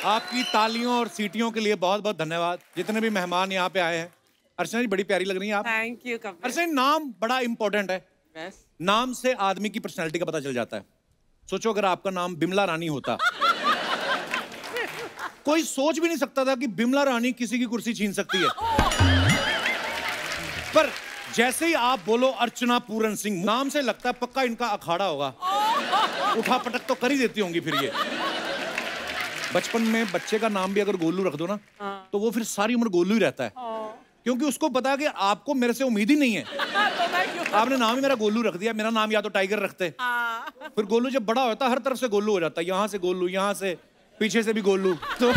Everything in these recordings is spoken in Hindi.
आपकी तालियों और सीटियों के लिए बहुत बहुत धन्यवाद। जितने भी मेहमान यहाँ पे आए हैं। अर्चना जी बड़ी प्यारी लग रही हैं आप। Thank you Kapil. अर्चना जी नाम बड़ा इंपॉर्टेंट है। Yes. नाम से आदमी की पर्सनैलिटी का पता चल जाता है। सोचो अगर आपका नाम बिमला रानी होता कोई सोच भी नहीं सकता था कि बिमला रानी किसी की कुर्सी छीन सकती है। पर जैसे ही आप बोलो अर्चना पूरन सिंह, नाम से लगता है पक्का इनका अखाड़ा होगा। उठा पटक तो कर ही देती होंगी फिर ये। बचपन में बच्चे का नाम भी अगर गोलू रख दो ना तो वो फिर सारी उम्र गोलू ही रहता है, क्योंकि उसको पता है कि आपको मेरे से उम्मीद ही नहीं है। आपने नाम ही मेरा गोलू रख दिया, मेरा नाम या तो टाइगर रखते। फिर गोलू जब बड़ा होता है हर तरफ से गोलू हो जाता है, यहाँ से गोलू, यहाँ से पीछे से भी गोलू। तो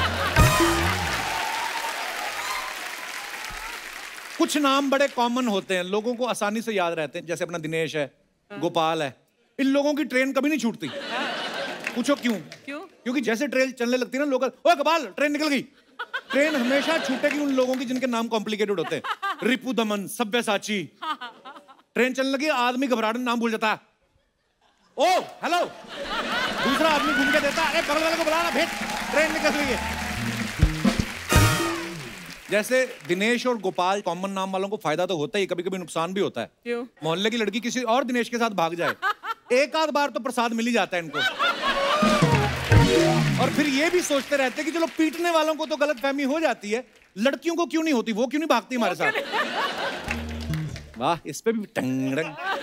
कुछ नाम बड़े कॉमन होते हैं, लोगों को आसानी से याद रहते हैं, जैसे अपना दिनेश है, गोपाल है। इन लोगों की ट्रेन कभी नहीं छूटती। पूछो क्यों? क्योंकि जैसे ट्रेन चलने लगती है ना, लोग ओए गोपाल ट्रेन निकल गई। ट्रेन हमेशा छूटेगी उन लोगों की जिनके नाम कॉम्प्लिकेटेड होते हैं। रिपु दमन, सब्यसाची। ट्रेन चलने लगी, आदमी घबराहट नाम भूल जाता है। ओ हेलो, दूसरा आदमी घूम के देता है, अरे बगल वाले को बुलाना, भेज, ट्रेन निकल गई है। जैसे दिनेश और गोपाल कॉमन नाम वालों को फायदा तो होता ही, कभी कभी नुकसान भी होता है। क्यों? मोहल्ले की लड़की किसी और दिनेश के साथ भाग जाए, एक आध बार तो प्रसाद मिल ही जाता है इनको। और फिर ये भी सोचते रहते हैं कि चलो पीटने वालों को तो गलतफहमी हो जाती है, लड़कियों को क्यों नहीं होती, वो क्यों नहीं भागती हमारे साथ। वाह, इस पे भी टंग।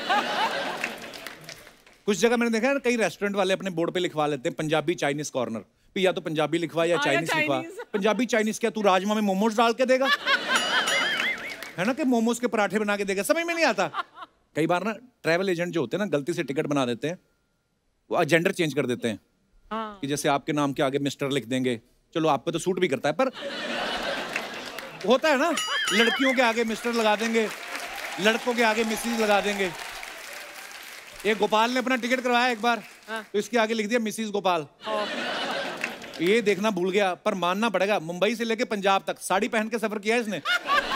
कुछ जगह मैंने देखा है कई रेस्टोरेंट वाले अपने बोर्ड पे लिखवा लेते हैं पंजाबी चाइनीज कॉर्नर, या तो पंजाबी लिखवा या चाइनीज लिखवा। पंजाबी चाइनीज क्या तू राजमा में मोमोज डाल के देगा? है ना कि मोमोज के पराठे बना के देगा, समझ में नहीं आता। कई बार ना ट्रैवल एजेंट जो होते हैं ना गलती से टिकट बना देते हैं, वो जेंडर चेंज कर देते हैं। कि जैसे आपके नाम के आगे मिस्टर लिख देंगे, चलो आप पे तो सूट भी करता है, पर होता है ना लड़कियों के आगे मिस्टर लगा देंगे, लड़कों के आगे मिसेज लगा देंगे। एक गोपाल ने अपना टिकट करवाया एक बार, तो इसके आगे लिख दिया मिसेज गोपाल। ये देखना भूल गया, पर मानना पड़ेगा मुंबई से लेके पंजाब तक साड़ी पहन के सफर किया इसने।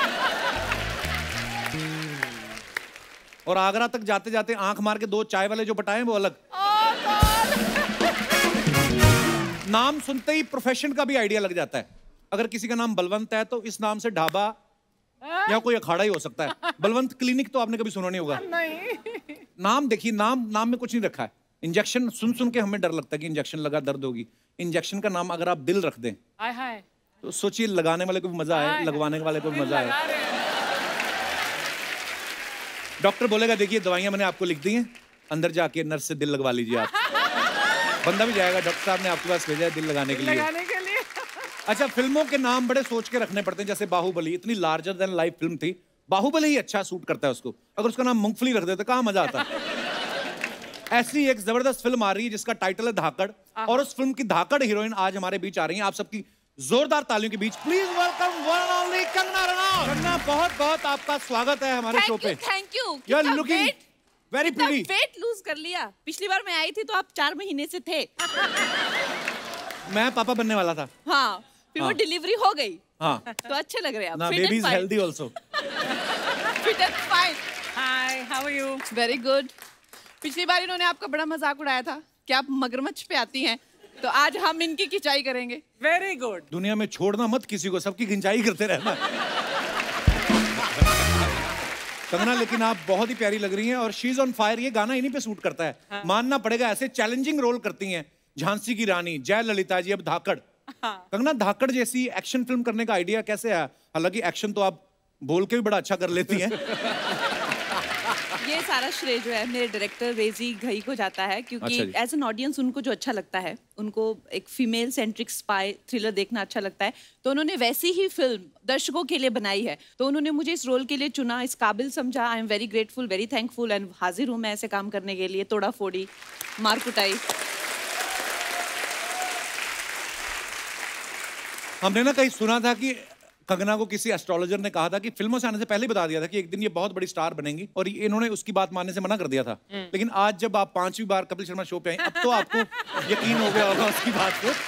और आगरा तक जाते जाते आंख मार के 2 चाय वाले जो पटाए वो अलग। नाम सुनते ही प्रोफेशन का भी आइडिया लग जाता है। अगर किसी का नाम बलवंत है तो इस नाम से ढाबा या कोई अखाड़ा ही हो सकता है। बलवंत क्लिनिक तो आपने कभी सुना नहीं होगा। नहीं। नाम देखिए, नाम में कुछ नहीं रखा है। इंजेक्शन सुन के हमें डर लगता है कि इंजेक्शन लगा दर्द होगी। इंजेक्शन का नाम अगर आप दिल रख दें तो सोचिए लगाने वाले को भी मजा आए, लगवाने वाले को भी मजा आए। डॉक्टर बोलेगा देखिए दवाइयां मैंने आपको लिख दी हैं, अंदर जाके नर्स से दिल लगवा लीजिए आप। बंदा भी जाएगा, डॉक्टर साहब ने आपके पास भेजा है दिल लगाने के लिए। अच्छा, फिल्मों के नाम बड़े सोच के रखने पड़ते हैं। जैसे बाहुबली इतनी लार्जर देन लाइफ फिल्म थी, बाहुबली ही अच्छा सूट करता है उसको। अगर उसका नाम मूंगफली रख देते कहाँ मजा आता। ऐसी एक जबरदस्त फिल्म आ रही है जिसका टाइटल है धाकड़, और उस फिल्म की धाकड़ हीरोइन आज हमारे बीच आ रही है। आप सबकी जोरदार तालियों के बीच please welcome one and only Kangana Ranaut. Kangana, बहुत बहुत आपका स्वागत है हमारे शो पे। Thank you. You are looking very pretty. Weight lose कर लिया। पिछली बार मैं आई थी तो आप 4 महीने से थे। मैं पापा बनने वाला था। हाँ, फिर वो डिलीवरी हो गई। हाँ, तो अच्छे लग रहे हैं आप। ना baby is healthy also. Fit and fine. Hi, how are you? Very good. पिछली बार इन्होंने आपका बड़ा मजाक उड़ाया था कि आप मगरमच्छ पे आती हैं, तो आज हम इनकी खिंचाई करेंगे। Very good. दुनिया में छोड़ना मत किसी को, सबकी खिंचाई करते रहना। कंगना, लेकिन आप बहुत ही प्यारी लग रही हैं और शी इज ऑन फायर। ये गाना इन्हीं पे सूट करता है। हाँ। मानना पड़ेगा, ऐसे चैलेंजिंग रोल करती हैं। झांसी की रानी, जयललिता जी, अब धाकड़। हाँ। कंगना, धाकड़ जैसी एक्शन फिल्म करने का आइडिया कैसे आया? हालांकि एक्शन तो आप बोल के भी बड़ा अच्छा कर लेती हैं। ये सारा श्रेय जो है मेरे डायरेक्टर रेजी घई को जाता है, क्योंकि एज एन ऑडियंस उनको जो अच्छा लगता है, उनको एक फीमेल सेंट्रिक स्पाई थ्रिलर देखना अच्छा लगता है, तो उन्होंने वैसी ही फिल्म दर्शकों के लिए बनाई है। तो उन्होंने मुझे इस रोल के लिए चुना, इस काबिल समझा। I am very grateful, very thankful, and हाजिर हूँ मैं ऐसे काम करने के लिए। तोड़ा फोड़ी, मार कुटाई। हमने ना कहीं सुना था कि कंगना को किसी एस्ट्रोलॉजर ने कहा था कि फिल्मों से आने से पहले ही बता दिया था कि एक दिन ये बहुत बड़ी स्टार बनेंगी, और इन्होंने उसकी बात मानने से मना कर दिया था। लेकिन आज जब आप 5वीं बार कपिल शर्मा शो पे आई, अब तो आपको यकीन हो गया होगा उसकी बात को।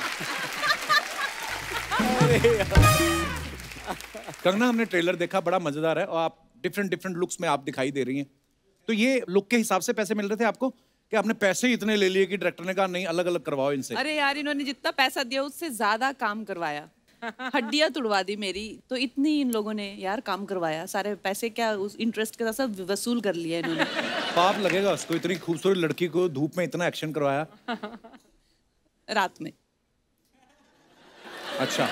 कंगना, हमने ट्रेलर देखा, बड़ा मजेदार है और आप डिफरेंट लुक्स में आप दिखाई दे रही हैं। तो ये लुक के हिसाब से पैसे मिल रहे थे आपको कि आपने पैसे ही इतने ले लिए कि डायरेक्टर ने कहा नहीं अलग अलग करवाओ इनसे? अरे यार, इन्होंने जितना पैसा दिया उससे ज्यादा काम करवाया, हड्डियां तुड़वा दी मेरी, तो इतनी इन लोगों ने यार काम करवाया, सारे पैसे क्या उस इंटरेस्ट के साथ सब वसूल कर लिया इन्होंने। पाप लगेगा उसको, इतनी खूबसूरत लड़की को धूप में इतना एक्शन करवाया। रात में। अच्छा।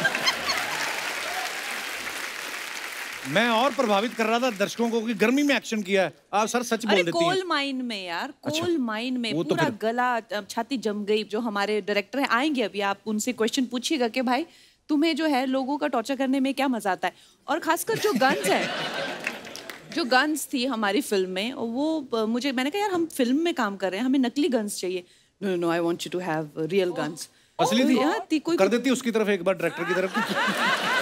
मैं और प्रभावित कर रहा था दर्शकों को कि गर्मी में एक्शन किया है। आप सर सच बोल देती हैं। कोल माइन में यार, अच्छा, कोल माइन में वो तो पूरा फिर- गला छाती जम गई। जो हमारे डायरेक्टर हैं आएंगे अभी, आप उनसे क्वेश्चन पूछिएगा कि भाई तुम्हें जो है लोगों का टॉर्चर करने में क्या मजा आता है, और खासकर जो गन्स है, जो गन्स थी हमारी फिल्म में, वो मुझे, मैंने कहा यार हम फिल्म में काम कर रहे हैं, हमें नकली गन्स चाहिए। No no, I want you to have real guns. असली थी? यार थी कोई कर देती उसकी तरफ एक बार, डायरेक्टर की तरफ।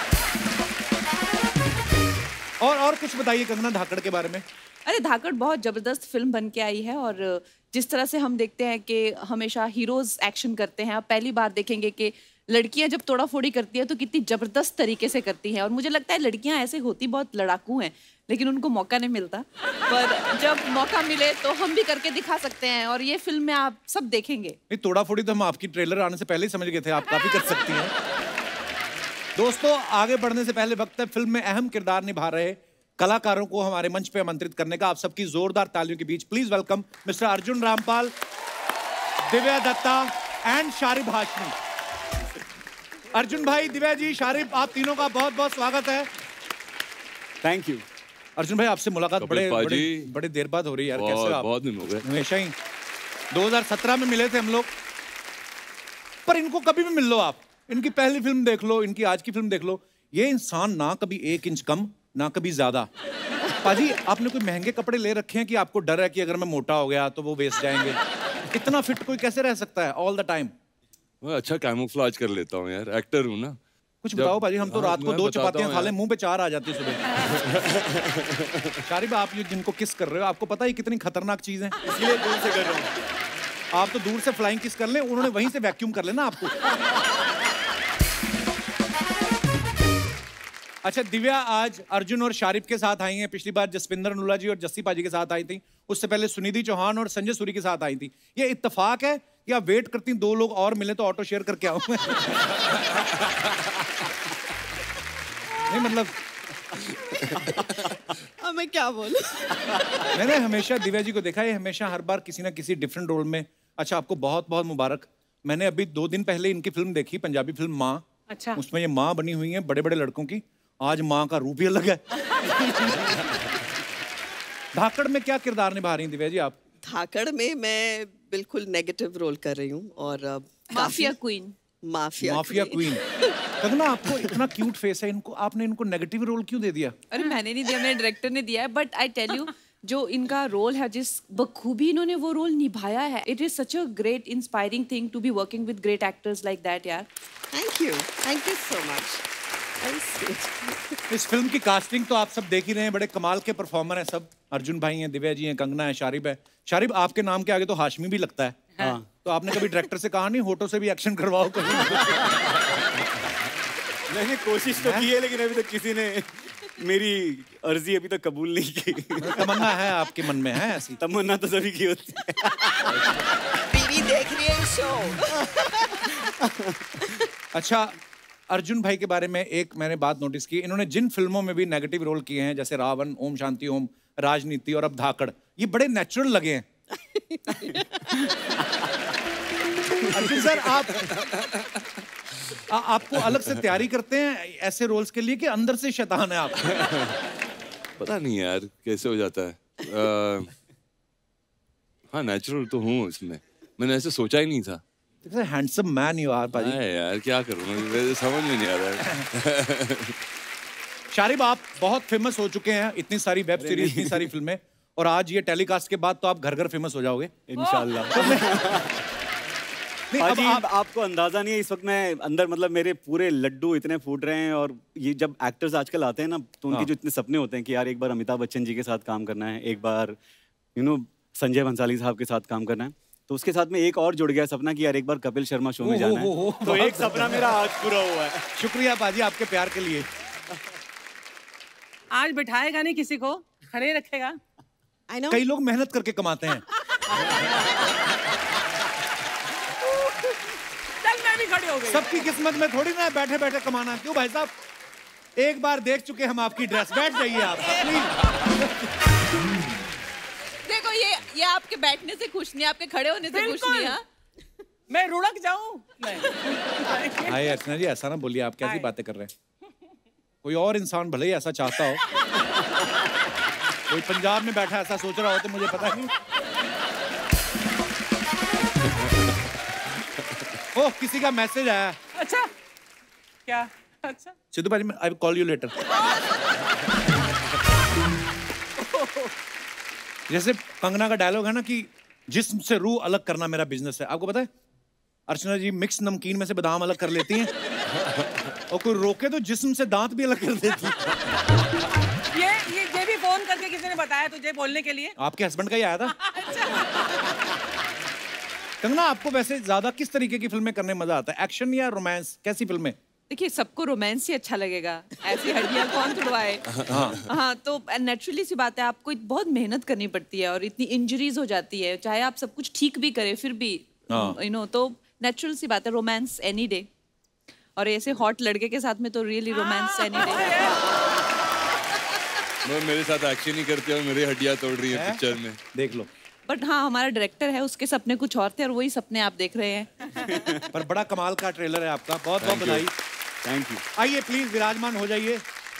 और कुछ बताइए कंगना धाकड़ के बारे में। अरे धाकड़ बहुत जबरदस्त फिल्म बन के आई है, और जिस तरह से हम देखते हैं कि हमेशा हीरोज एक्शन करते हैं, आप पहली बार देखेंगे कि लड़कियां जब तोड़ा फोड़ी करती है तो कितनी जबरदस्त तरीके से करती हैं। और मुझे लगता है लड़कियां ऐसे होती बहुत लड़ाकू हैं, लेकिन उनको मौका नहीं मिलता, पर जब मौका मिले तो हम भी करके दिखा सकते हैं, और ये फिल्म में आप सब देखेंगे। नहीं, तोड़ा फोड़ी तो हम आपकी ट्रेलर आने से पहले ही समझ गए थे, आप काफी कर सकती हैं। दोस्तों, आगे बढ़ने से पहले वक्त है फिल्म में अहम किरदार निभा रहे कलाकारों को हमारे मंच पे आमंत्रित करने का। आप सबकी जोरदार तालियों के बीच please welcome mister Arjun Rampal, Divya Dutta and Sharib Hashmi. Arjun भाई, दिव्या जी, शारिब, आप तीनों का बहुत बहुत स्वागत है। Thank you. अर्जुन भाई, आपसे मुलाकात बड़े देर बाद हो रही है यार। कैसे आप? बहुत दिन हो गए। हमेशा ही 2017 में मिले थे हम लोग, पर इनको कभी भी मिल लो आप, इनकी पहली फिल्म देख लो, इनकी आज की फिल्म देख लो, ये इंसान ना कभी 1 इंच कम ना कभी ज्यादा। पाजी, आपने कोई महंगे कपड़े ले रखे हैं कि आपको डर है कि अगर मैं मोटा हो गया तो वो वेस्ट जाएंगे? इतना फिट कोई कैसे रह सकता है ऑल द टाइम? मैं अच्छा कैमोफ्लेज कर लेता हूँ यार, एक्टर हूँ ना। कुछ बताओ पाजी, हम तो रात को 2 चपातियां खा ले, मुंह पे 4 आ जाती है सुबह। शारिब, आप ये जिनको किस कर रहे हो, आपको पता है कितनी खतरनाक चीज है? इसलिए दूर से कर रहा हूँ। आप तो दूर से फ्लाइंग किस कर लें, उन्होंने वहीं से वैक्यूम कर लेना आपको। अच्छा, दिव्या आज अर्जुन और शारिब के साथ आई हैं। पिछली बार जसविंदर अनुला जी और जस्सी पाजी के साथ आई थी, उससे पहले सुनिधि चौहान और संजय सूरी के साथ आई थी। ये इत्तेफाक है कि आप वेट करती 2 लोग और मिले तो ऑटो शेयर करके आऊं मैं? नहीं मतलब अब मैं क्या बोलूं? मैंने हमेशा दिव्या जी को देखा है, हमेशा हर बार किसी ना किसी डिफरेंट रोल में। अच्छा, आपको बहुत बहुत मुबारक। मैंने अभी 2 दिन पहले इनकी फिल्म देखी, पंजाबी फिल्म माँ। अच्छा। उसमें ये माँ बनी हुई है बड़े बड़े लड़कों की। आज माँ का रूप ही अलग है। धाकड़ में क्या किरदार निभा रही हैं दिव्या जी आप? धाकड़ में मैं बिल्कुल नेगेटिव रोल कर रही हूँ, और mafia queen. Mafia queen. Kangana, आपको इतना क्यूट फेस है, आपने इनको नेगेटिव रोल क्यों दे दिया? अरे मैंने नहीं दिया, मेरे डायरेक्टर ने दिया है, बट आई टेल यू, जो इनका रोल है, जिस बखूबी इन्होंने वो रोल निभाया है, it is such a great inspiring thing to be working with great actors like that यार। Thank you so much. इस फिल्म की कास्टिंग तो आप सब देख ही रहे हैं, बड़े कमाल के परफॉर्मर हैं सब। अर्जुन भाई हैं, दिव्या जी हैं, कंगना है, शारिब है। शारिब, आपके नाम के आगे तो हाशमी भी लगता है। हाँ। तो आपने कभी डायरेक्टर से कहा नहीं होठों से भी एक्शन करवाओ कहीं? मैंने कोशिश तो की है, लेकिन अभी तक किसी ने मेरी अर्जी अभी तक कबूल नहीं की। तमन्ना है आपके मन में, है ऐसी? तमन्ना तो सभी की होती है। बीवी देख रही है शो। अच्छा, अर्जुन भाई के बारे में एक मैंने बात नोटिस की, इन्होंने जिन फिल्मों में भी नेगेटिव रोल किए हैं, जैसे रावण, ओम शांति ओम, राजनीति और अब धाकड़, ये बड़े नेचुरल लगे हैं। अर्जुन सर, आपको अलग से तैयारी करते हैं ऐसे रोल्स के लिए कि अंदर से शैतान है आप? पता नहीं यार कैसे हो जाता है। हाँ, नेचुरल तो हूँ इसमें, मैंने ऐसे सोचा ही नहीं था। हैंडसम मैन यू आर पाजी। यार क्या करूँ, मुझे समझ में नहीं आ रहा है। शारिब, आप बहुत फेमस हो चुके हैं, इतनी सारी वेब सीरीज, इतनी सारी फिल्में, और आज ये टेलीकास्ट के बाद तो आप घर घर फेमस हो जाओगे इंशाल्लाह। पाजी, आपको अंदाजा नहीं है, इस वक्त मैं अंदर मतलब मेरे पूरे लड्डू इतने फूट रहे हैं। और ये जब एक्टर्स आजकल आते हैं ना, तो उनके जो इतने सपने होते हैं कि यार एक बार अमिताभ बच्चन जी के साथ काम करना है, एक बार संजय भंसाली साहब के साथ काम करना है, तो उसके साथ में एक और जुड़ गया सपना कि यार एक बार कपिल शर्मा शो में जाना है। तो एक सपना मेरा आज पूरा हुआ है। शुक्रिया पाजी आपके प्यार के लिए। आज बिठाएगा नहीं किसी को, खड़े रखेगा। कई लोग मेहनत करके कमाते हैं। चल मैं भी खड़ी हो गई। सबकी किस्मत में थोड़ी ना बैठे बैठे कमाना। क्यों भाई साहब, एक बार देख चुके हम आपकी ड्रेस, बैठ जाइए आप प्लीज। देखो ये आपके बैठने से खुश नहीं, आपके खड़े होने से खुश नहीं। हाँ? मैं रुड़क जाऊं? नहीं। हाय अर्चना जी, ऐसा ना बोलिए, आप कैसी बातें कर रहे हैं? कोई और इंसान भले ही ऐसा चाहता हो, कोई पंजाब में बैठा ऐसा सोच रहा हो तो मुझे पता नहीं। ओह, किसी का मैसेज आया। अच्छा क्या? अच्छा सिद्धू भाई, I will call you later. जैसे कंगना का डायलॉग है ना कि जिस्म से रूह अलग करना मेरा बिजनेस है। आपको पता है अर्चना जी मिक्स नमकीन में से बादाम अलग कर लेती हैं और कोई रोके तो जिस्म से दांत भी अलग कर देती है। ये भी फोन करके किसी ने बताया तुझे बोलने के लिए? आपके हस्बैंड का ही आया था। कंगना, आपको वैसे ज्यादा किस तरीके की फिल्में करने में मजा आता है, एक्शन या रोमांस? कैसी फिल्में? देखिए, सबको रोमांस ही अच्छा लगेगा, ऐसी हड्डियां कौन तुड़वाए। हाँ, तो नेचुरली सी बात है, आपको बहुत मेहनत करनी पड़ती है और इतनी इंजरीज हो जाती है, चाहे आप सब कुछ ठीक भी करें फिर भी यू नो, तो नेचुरल सी बात है, रोमांस एनी डे। और ऐसे हॉट लड़के के साथ में तो रियली रोमांस एनी डे। मेरे साथ एक्शन ही करते हो, मेरी हड्डियां तोड़ रही है पिक्चर में, देख लो। बट हाँ, हमारा डायरेक्टर है, उसके सपने कुछ और थे और वही सपने आप देख रहे हैं। पर बड़ा कमाल का ट्रेलर है आपका, बहुत बहुत बधाई। Thank you. आइए प्लीज विराजमान हो जाइए।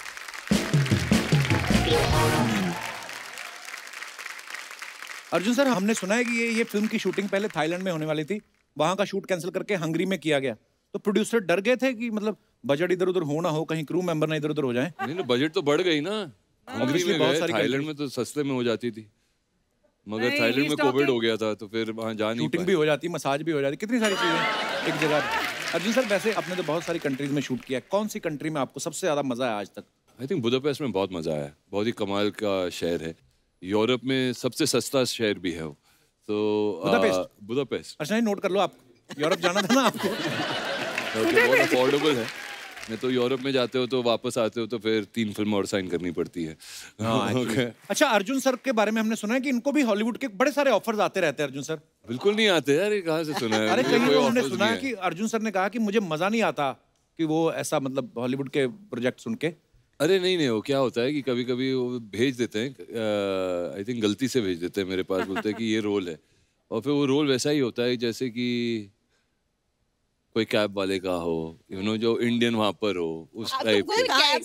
अर्जुन सर, हमने सुना है कि ये फिल्म की शूटिंग पहले थाईलैंड में होने वाली थी, वहां का शूट कैंसिल करके हंगरी में किया गया, तो प्रोड्यूसर डर गए थे कि मतलब बजट इधर उधर हो ना हो, कहीं क्रू मेंबर ना इधर उधर हो जाए। नहीं, बजट तो बढ़ गई ना, हंगरी में गए, थाईलैंड में तो सस्ते में हो जाती थी, मगर थाईलैंड में कोविड हो गया था तो फिर वहां जा नहीं पाए। शूटिंग भी हो जाती, मसाज भी हो जाती, कितनी सारी चीजें एक जगह। अर्जुन सर, वैसे आपने तो बहुत सारी कंट्रीज में शूट किया है, कौन सी कंट्री में आपको सबसे ज्यादा मजा आया आज तक? आई थिंक बुदापेस्ट में बहुत मजा आया, बहुत ही कमाल का शहर है, यूरोप में सबसे सस्ता शहर भी है वो, तो बुदापेस्ट। अच्छा, नहीं नोट कर लो, आप यूरोप जाना था ना आपको। बहुत अफोर्डेबल है, नहीं तो यूरोप में जाते हो तो वापस आते हो तो फिर 3 फिल्म और साइन करनी पड़ती है। अच्छा, अर्जुन सर के बारे में हमने सुना है कि इनको भी हॉलीवुड के बड़े सारे ऑफर्स आते रहते हैं। अर्जुन सर बिल्कुल नहीं आते यार, ये कहाँ से सुना है? अरे कहीं तो हमने सुना है कि अर्जुन सर ने कहा कि मुझे मजा नहीं आता कि वो ऐसा मतलब हॉलीवुड के प्रोजेक्ट सुन के। अरे नहीं, वो क्या होता है कि कभी कभी वो भेज देते हैं, आई थिंक गलती से भेज देते हैं मेरे पास, बोलते हैं कि ये रोल है, और फिर वो रोल वैसा ही होता है जैसे कि कोई कैब वाले का हो, यू नो, जो इंडियन वहां पर हो, उस टाइप का।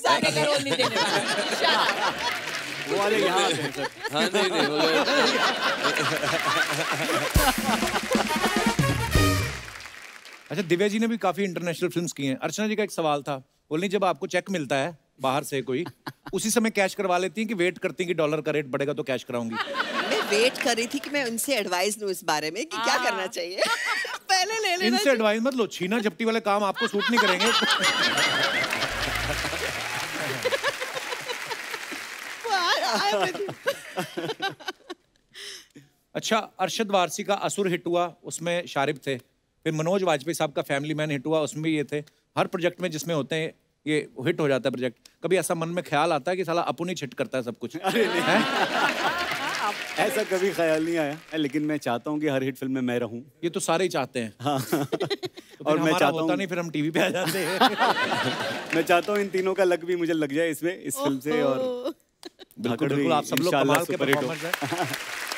वो वाले यहाँ आते हैं सर। हाँ, नहीं अच्छा, दिव्या जी ने भी काफी इंटरनेशनल फिल्म्स की हैं। अर्चना जी का एक सवाल था, बोलनी जब आपको चेक मिलता है बाहर से कोई, उसी समय कैश करवा लेती हैं कि वेट करती हैं कि डॉलर का रेट बढ़ेगा तो कैश कराऊंगी? मैं वेट कर रही थी कि मैं उनसे एडवाइस लूं इस बारे में कि क्या करना चाहिए। पहले ले लेना। इनसे एडवाइस मत लो, छीना झपटी वाले काम आपको सूट नहीं करेंगे। अच्छा, अरशद वारसी का असुर हिट हुआ, उसमें शारिब थे, फिर मनोज वाजपेयी साहब का फैमिली मैन हिट हुआ, उसमें भी ये थे। हर प्रोजेक्ट में जिसमें होते हैं ये हिट हो जाता है प्रोजेक्ट। कभी ऐसा मन में ख्याल आता है कि साला अपन ही हिट करता है सब कुछ? अरे नहीं, ऐसा कभी ख्याल नहीं आया, लेकिन मैं चाहता हूँ कि हर हिट फिल्म में मैं रहूं। ये तो सारे ही चाहते हैं। हाँ। तो और मैं चाहता हूँ नहीं, फिर हम टीवी पे आ जाते हैं। मैं चाहता हूँ इन तीनों का लक भी मुझे लग जाए इसमें, इस फिल्म से। और बिल्कुल बिल्कुल, आप सब लोग कमाल के परफॉर्मर्स हैं।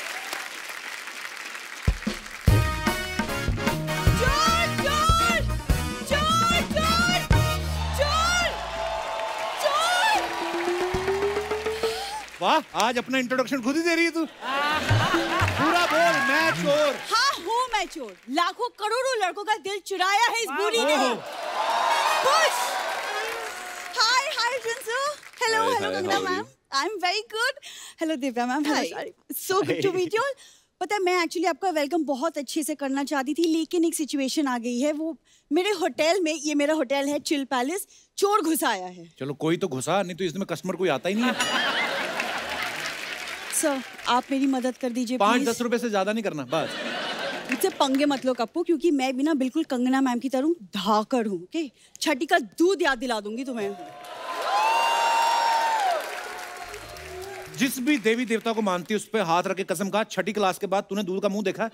वाह, आज अपना इंट्रोडक्शन खुद ही दे रही है तू। पूरा बोल, मैं चोर। हाँ हूँ मैं चोर, लाखों करोड़ों लड़कों का दिल चुराया है इस बूढ़ी ने। खुश। हाय हाय जिंसू, hello hello Ganga ma'am, I am very good. Hello Divya ma'am, so good to meet you all. पता है, मैं एक्चुअली आपका वेलकम बहुत अच्छे से करना चाहती थी, लेकिन एक सिचुएशन आ गई है। वो मेरे होटल में, ये मेरा होटल है चिल पैलेस, चोर घुसा आया है। चलो कोई तो घुसा, नहीं तो इसमें कस्टमर कोई आता ही नहीं है। सर, आप मेरी मदद कर दीजिए। 5-10 रुपए से ज्यादा नहीं करना, बस। मुझसे पंगे मत लो कप्पू, क्योंकि मैं भी ना बिल्कुल कंगना मैम की तरह धाकड़ हूँ। ओके, छठी का दूध याद दिला दूंगी तुम्हें। जिस भी देवी देवता को मानती है उस पे हाथ रख के कसम खा, 6ठी क्लास के बाद तूने दूध का मुंह देखा?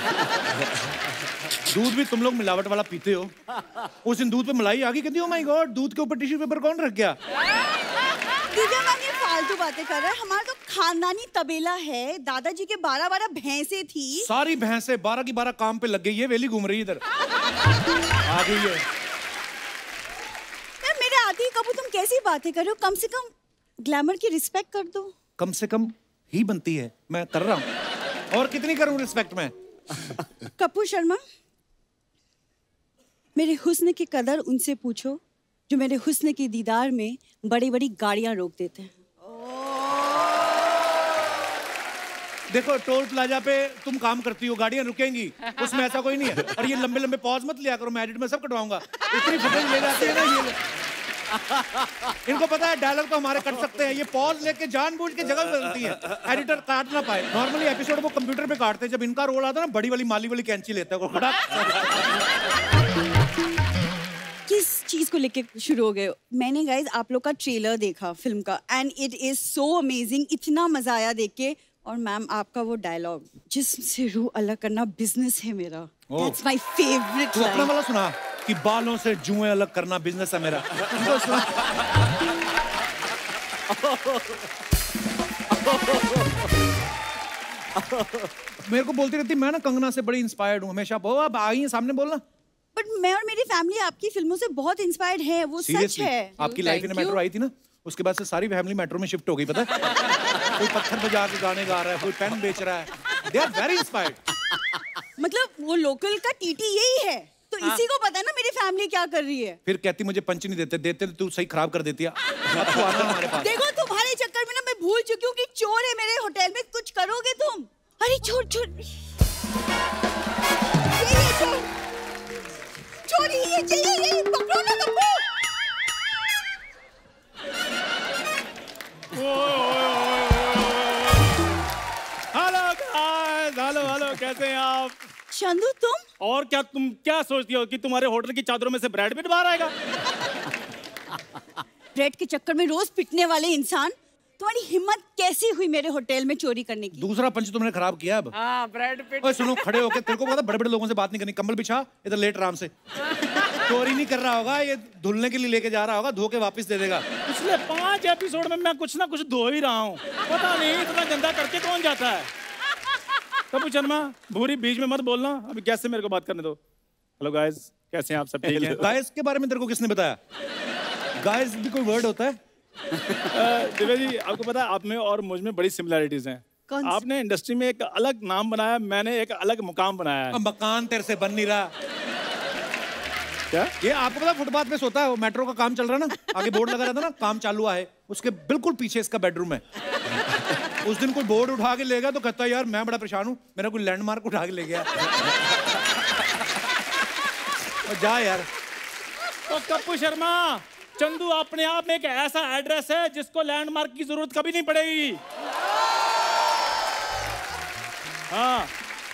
दूध भी तुम लोग मिलावट वाला पीते हो। उस दिन दूध पे मलाई आ गई, कहती ओ माय गॉड, दूध के ऊपर टिश्यू पेपर कौन रख गया? दिव्या मैम ये फालतू बातें कर रहा है। हमारा तो खानदानी तबेला है, दादाजी के 12 भैंसें थी। सारी भैंसें 12 की 12 काम पे लग गई है, वेली घूम रही है इधर। आ गई है। मेरे आदि कबू तुम कैसी बातें कर रहे हो? कम से कम ग्लैमर की रिस्पेक्ट कर दो। कम से कम ही बनती है, मैं कर रहा हूँ। और कितनी करूँ रिस्पेक्ट मैं? कपूर शर्मा, मेरे हुस्न की कदर उनसे पूछो जो मेरे हुस्न के दीदार में बड़ी बड़ी गाड़ियां रोक देते हैं। देखो टोल प्लाजा पे तुम काम करती हो, गाड़ियां रुकेंगी, उसमें ऐसा कोई नहीं है। और ये लंबे लंबे पॉज मत लिया करो, मैं एडिट में सब कटवाऊंगा। इतनी फुटेज ले जाते हैं ना ये। इनको पता है डायलॉग तो हमारे कट सकते हैं, ये पॉज लेके जानबूझ के जगह बदलती है, एडिटर काट ना पाए। नॉर्मली एपिसोड वो कंप्यूटर पे काटते हैं, जब इनका रोल आता है ना बड़ी वाली माली वाली कैंची लेता है वो खड़ा। किस चीज को लेके शुरू हो गए? मैंने गाइज आप लोग का ट्रेलर देखा फिल्म का, and it is so amazing, इतना मजा आया देख के। और मैम आपका वो डायलॉग, जिस्म से रूह अलग करना बिजनेस है मेरा, दैट्स माय फेवरेट। तू अपना वाला सुना कि बालों से जुएं अलग करना बिजनेस है मेरा। तो सुना। मेरे को बोलती रहती मैं ना कंगना से बड़ी इंस्पायर्ड हूँ हमेशा। अब आई है सामने बोलना। बट मैं और मेरी फैमिली आपकी फिल्मों से बहुत इंस्पायर्ड है, वो सच है। आपकी लाइफ इन मेट्रो आई थी ना, उसके बाद से सारी फैमिली मेट्रो में शिफ्ट हो गई, पता है? कोई पत्थर बजा के गाने गा रहा है, कोई पेन बेच रहा है। They are very inspired. मतलब वो लोकल का टीटी यही है, तो इसी को पता है ना मेरी फैमिली क्या कर रही है। फिर कहती मुझे पंच नहीं देते, देते तू सही खराब कर देती है। अब तो आना हमारे पास। देखो तुम्हारे चक्कर में ना मैं भूल चुकी हूँ कि चोर है मेरे होटल में, कुछ करोगे तुम? अरे चोर चोर चोरी ये चाहिए, ये पकड़ो ना तुमको। हेलो गाइस, हेलो कैसे हैं आप? चंदू तुम? और क्या तुम क्या सोचती हो कि तुम्हारे होटल की चादरों में से ब्रेड पिट बाहर आएगा? ब्रेड के चक्कर में रोज पिटने वाले इंसान, तुम्हारी हिम्मत कैसी हुई मेरे होटल में चोरी करने की? दूसरा पंच तुमने खराब किया अब। हाँ, ब्रेड पिट। ओए सुनो, खड़े होके, तेरे को पता बड़े बड़े लोगों से बात नहीं करनी, कंबल बिछा इधर लेट आराम से। चोरी नहीं कर रहा होगा, ये धुलने के लिए लेके जा रहा होगा, धो के वापस दे देगा। पिछले 5 एपिसोड में मैं कुछ ना कुछ धो ही रहा हूँ, पता नहीं इतना गंदा करके कौन जाता है। कपूर शर्मा, भूरी बीच में मत बोलना, अभी कैसे मेरे को बात करने दो। हेलो गाइस, कैसे हैं आप? सब ठीक हैं? गाइस के बारे में तेरे को किसने बताया? गाइस भी कोई वर्ड होता है? दिव्या जी, आपको पता है आप में और मुझ में बड़ी सिमिलैरिटीज हैं। आपने इंडस्ट्री में एक अलग नाम बनाया, मैंने एक अलग मुकाम बनाया है। मकान तेरे से बन नहीं रहा। क्या? ये आपको पता फुटपाथ पे सोता है, वो मेट्रो का काम चल रहा है ना, आगे बोर्ड लगा रहता ना, काम चालू है, उसके बिल्कुल पीछे इसका बेडरूम है। उस दिन कोई बोर्ड उठा के ले गया तो कहता है यार मैं बड़ा परेशान हूँ, मेरा कोई लैंडमार्क उठा के ले गया। जा यार। तो कपूर शर्मा, चंदू अपने आप में एक ऐसा एड्रेस है जिसको लैंडमार्क की जरूरत कभी नहीं पड़ेगी। हाँ,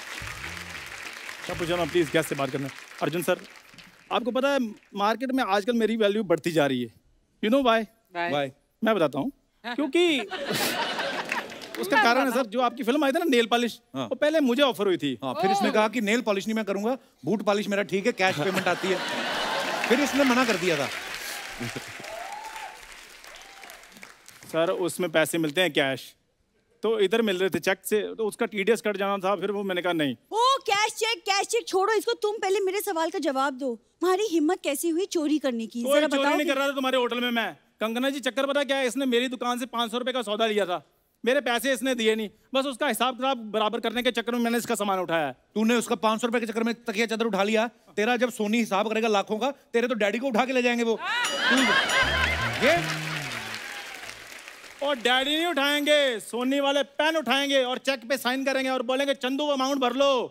कपूर शर्मा प्लीज गैस से बात करना। अर्जुन सर, आपको पता है मार्केट में आजकल मेरी वैल्यू बढ़ती जा रही है। You know why? मैं बताता हूँ। क्योंकि उसका कारण है सर, जो आपकी फिल्म आई थी ना नेल पॉलिश, वो पहले मुझे ऑफर हुई थी। फिर इसने कहा कि नेल पॉलिश नहीं मैं करूंगा, बूट पॉलिश मेरा ठीक है, कैश पेमेंट आती है। फिर इसने मना कर दिया था। सर उसमें पैसे मिलते हैं कैश, तो इधर मिल रहे थे चेक से, तो उसका टीडीएस कट जाना था, फिर वो मैंने कहा नहीं। ओ कैश चेक छोड़ो इसको, तुम पहले मेरे सवाल का जवाब दो। तुम्हारी हिम्मत कैसी हुई चोरी करने की? जरा बताओ। चोरी नहीं कर रहा था तुम्हारे होटल में मैं। कंगना जी चक्कर पता क्या है, इसने मेरी दुकान से 500 रुपए का सौदा लिया था, मेरे पैसे इसने दिए नहीं, बस उसका हिसाब किताब बराबर करने के चक्कर में मैंने इसका सामान उठाया। तूने उसका 500 रुपए के चक्कर में तकिया चादर उठा लिया। तेरा जब सोनी हिसाब करेगा लाखों का, तेरे तो डैडी को उठा के ले जाएंगे वो। ये और डैडी नहीं उठाएंगे, सोनी वाले पेन उठाएंगे और चेक पे साइन करेंगे और बोलेंगे चंदू अमाउंट भर लो।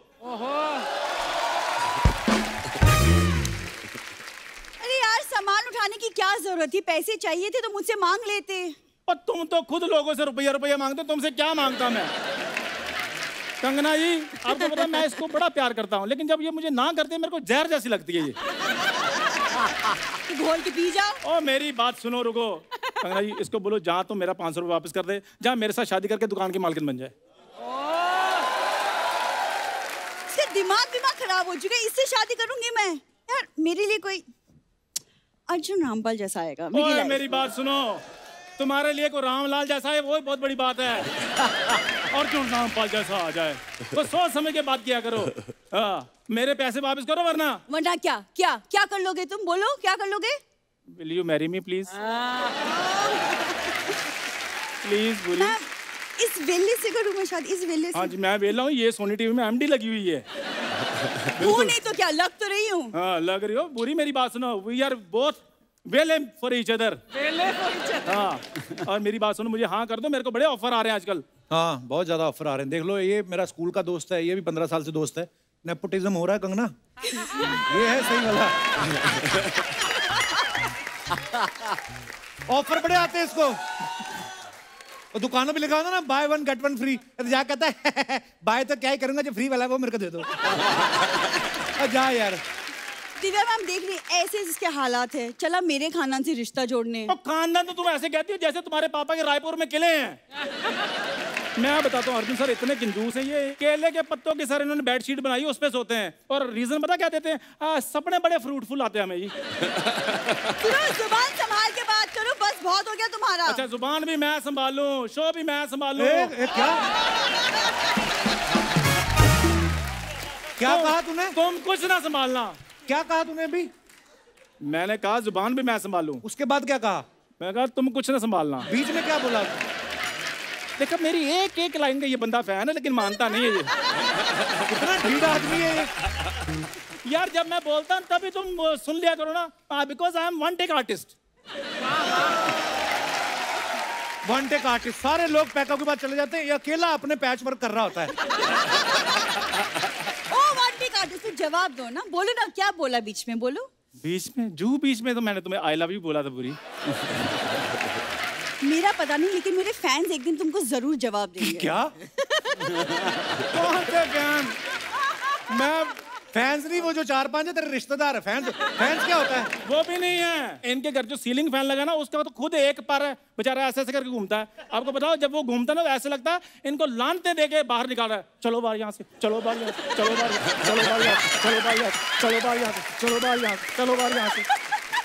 अरे यार सामान उठाने की क्या जरूरत थी? पैसे चाहिए थे तो मुझसे मांग लेते। और तुम तो खुद लोगों से रुपया मांगते, तुमसे क्या मांगता मैं? कंगना जी, आपको पता मैं इसको बड़ा प्यार करता हूँ, लेकिन जब ये मुझे ना करते मेरे को जहर जैसी लगती है ये। घोल के पी जाओ। ओ मेरी बात सुनो, रुको। कंगना जी इसको बोलो जहाँ तो मेरा 500 रुपये वापस कर दे, जहाँ मेरे साथ शादी करके दुकान की मालकिन बन जाए। इसका दिमाग खराब हो चुका है, इससे शादी करूंगी मैं। यार मेरे लिए कोई अर्जुन रामपाल जैसा आएगा मेरी बात सुनो, तुम्हारे लिए कोई रामलाल जैसा है वो बहुत बड़ी बात है। अर्जुन रामपाल जैसा आ जाए तो सोच समझ के बात किया करो। मेरे पैसे वापस करो वरना क्या कर लोगे तुम? बोलो क्या कर लोगे? Will you marry me please? Please बोलिए। इस वेले से करूँ मैं शादी? इस वेले से? हाँ जी मैं वेला हूँ, ये सोनी टीवी में एमडी लगी हुई है। वो नहीं तो क्या, लग तो रही हूँ। हाँ लग रही हो। बुरी मेरी बात सुनो, we are both well for each other. हाँ और मेरी बात सुनो, मुझे हाँ कर दो, मेरे को बड़े ऑफर आ रहे हैं आजकल। हाँ बहुत ज्यादा ऑफर आ रहे हैं। देख लो ये मेरा स्कूल का दोस्त है, ये भी 15 साल से दोस्त है। नेपोटिज्म हो रहा है कंगना, ये है सही वाला। ऑफर बड़े आते हैं इसको, और दुकानों पे लिखा होता ना बाय 1 गेट 1 फ्री, तो जा कहता है बाय तो क्या ही करूंगा, जो फ्री वाला है वो मेरे को दे दो। जा यार। दिव्या मैम देख रही ऐसे जिसके हालात है, चला मेरे खानदान से रिश्ता जोड़ने। खानदान तो तुम ऐसे कहती हो जैसे तुम्हारे पापा के रायपुर में किले हैं। मैं बताता हूँ अर्जुन सर इतने कंजूस है, ये केले के पत्तों की सर इन्होंने बेडशीट बनाई, उस पे सोते हैं। और रीजन पता क्या देते हैं? सपने बड़े फ्रूटफुल आते हैं हमें जी। जुबान संभाल के बात करो, बस बहुत हो गया तुम्हारा। अच्छा जुबान भी मैं संभालूं, शो भी मैं संभालूं। क्या कहा तूने? तुम कुछ ना संभालना। क्या कहा तूने अभी? मैंने कहा जुबान भी मैं संभालूं। उसके बाद क्या कहा? मैं कहा तुम कुछ ना संभालना। बीच में क्या बोला? देखो मेरी एक लाइन का ये बंदा फैन है लेकिन मानता नहीं है ये। कितना ढीला आदमी है यार, जब मैं बोलता हूँ तभी तुम सुन लिया करो ना। Because I am one take artist. One take artist, सारे लोग पैकअप के बाद चले जाते हैं, ये अकेला अपने पैच वर्क कर रहा होता है। ओ वन टेक आर्टिस्ट, जवाब दो ना, बोलो ना क्या बोला बीच में, बोलो। बीच में तो मैंने तुम्हें आई लव यू बोला था पूरी। मेरा पता नहीं, लेकिन मेरे फैंस एक दिन तुमको जरूर जवाब देंगे। क्या? कौन से फैन? मैं फैंस नहीं, वो जो 4-5 है तेरे रिश्तेदार है। फैंस क्या होता है? वो भी नहीं है। इनके घर जो सीलिंग फैन लगा ना, उसका तो खुद एक पर है बेचारा, ऐसे ऐसे करके घूमता है। आपको बताओ जब वो घूमता ना, ऐसे लगता है इनको लानते देके बाहर निकाल रहा है। चलो बाहर यहाँ से, चलो बाहर यहाँ से, चलो बाहर, चलो बाहर यहाँ से, चलो बाहर यहाँ से, चलो बाहर यहाँ से, चलो बाहर यहाँ से, चलो बाहर यहाँ से।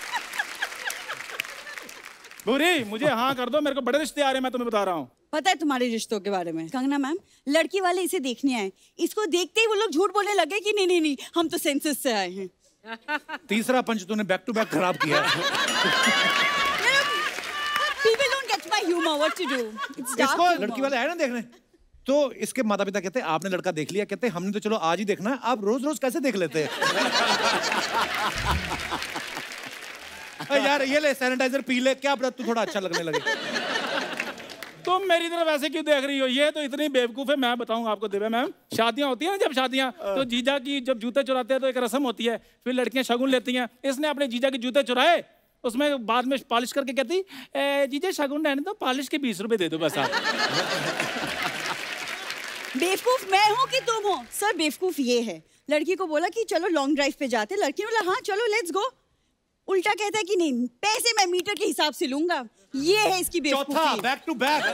बुरी मुझे हाँ कर दो, मेरे को बड़े रिश्ते आ रहे हैं, मैं तुम्हें बता रहा हूँ। पता है तुम्हारे रिश्तों के बारे में? कंगना मैम, लड़की वाले इसे देखने आए, इसको देखते ही वो लोग झूठ बोलने लगे कि नहीं नहीं नहीं हम तो सेंसस से आए हैं। तीसरा पंच तूने बैक टू बैक खराब किया। People don't get my humor, what to do? It's dark इसको humor. लड़की वाले आए ना देखने, तो इसके माता पिता कहते हैं आपने लड़का देख लिया? कहते हैं हमने तो चलो आज ही देखना है, आप रोज रोज कैसे देख लेते हैं? यार ये ले सैनिटाइजर पी ले, क्या पता तू थोड़ा अच्छा लगने लगे। तुम मेरी तरफ ऐसे क्यों देख रही हो? ये तो इतनी बेवकूफ है। मैं बताऊंगा आपको दिव्या मैम, शादियां होती है ना, जब शादियां तो जीजा की जब जूते चुराते हैं तो एक रस्म होती है, फिर लड़कियां शगुन लेती हैं। इसने अपने जीजा के जूते चुराए, उसमें बाद में पॉलिश करके कहती जीजा शगुन रहने दो, पॉलिश के 20 रुपए दे दो बस। आप बेवकूफ मैं हूँ कि तुम हो? सर बेवकूफ ये है, लड़की को बोला कि चलो लॉन्ग ड्राइव पे जाते, लड़की ने बोला हाँ चलो लेट्स गो, उल्टा कहता है कि नहीं पैसे मैं मीटर के हिसाब से लूंगा। ये है इसकी बेवकूफी। चौथा बैक टू बैक।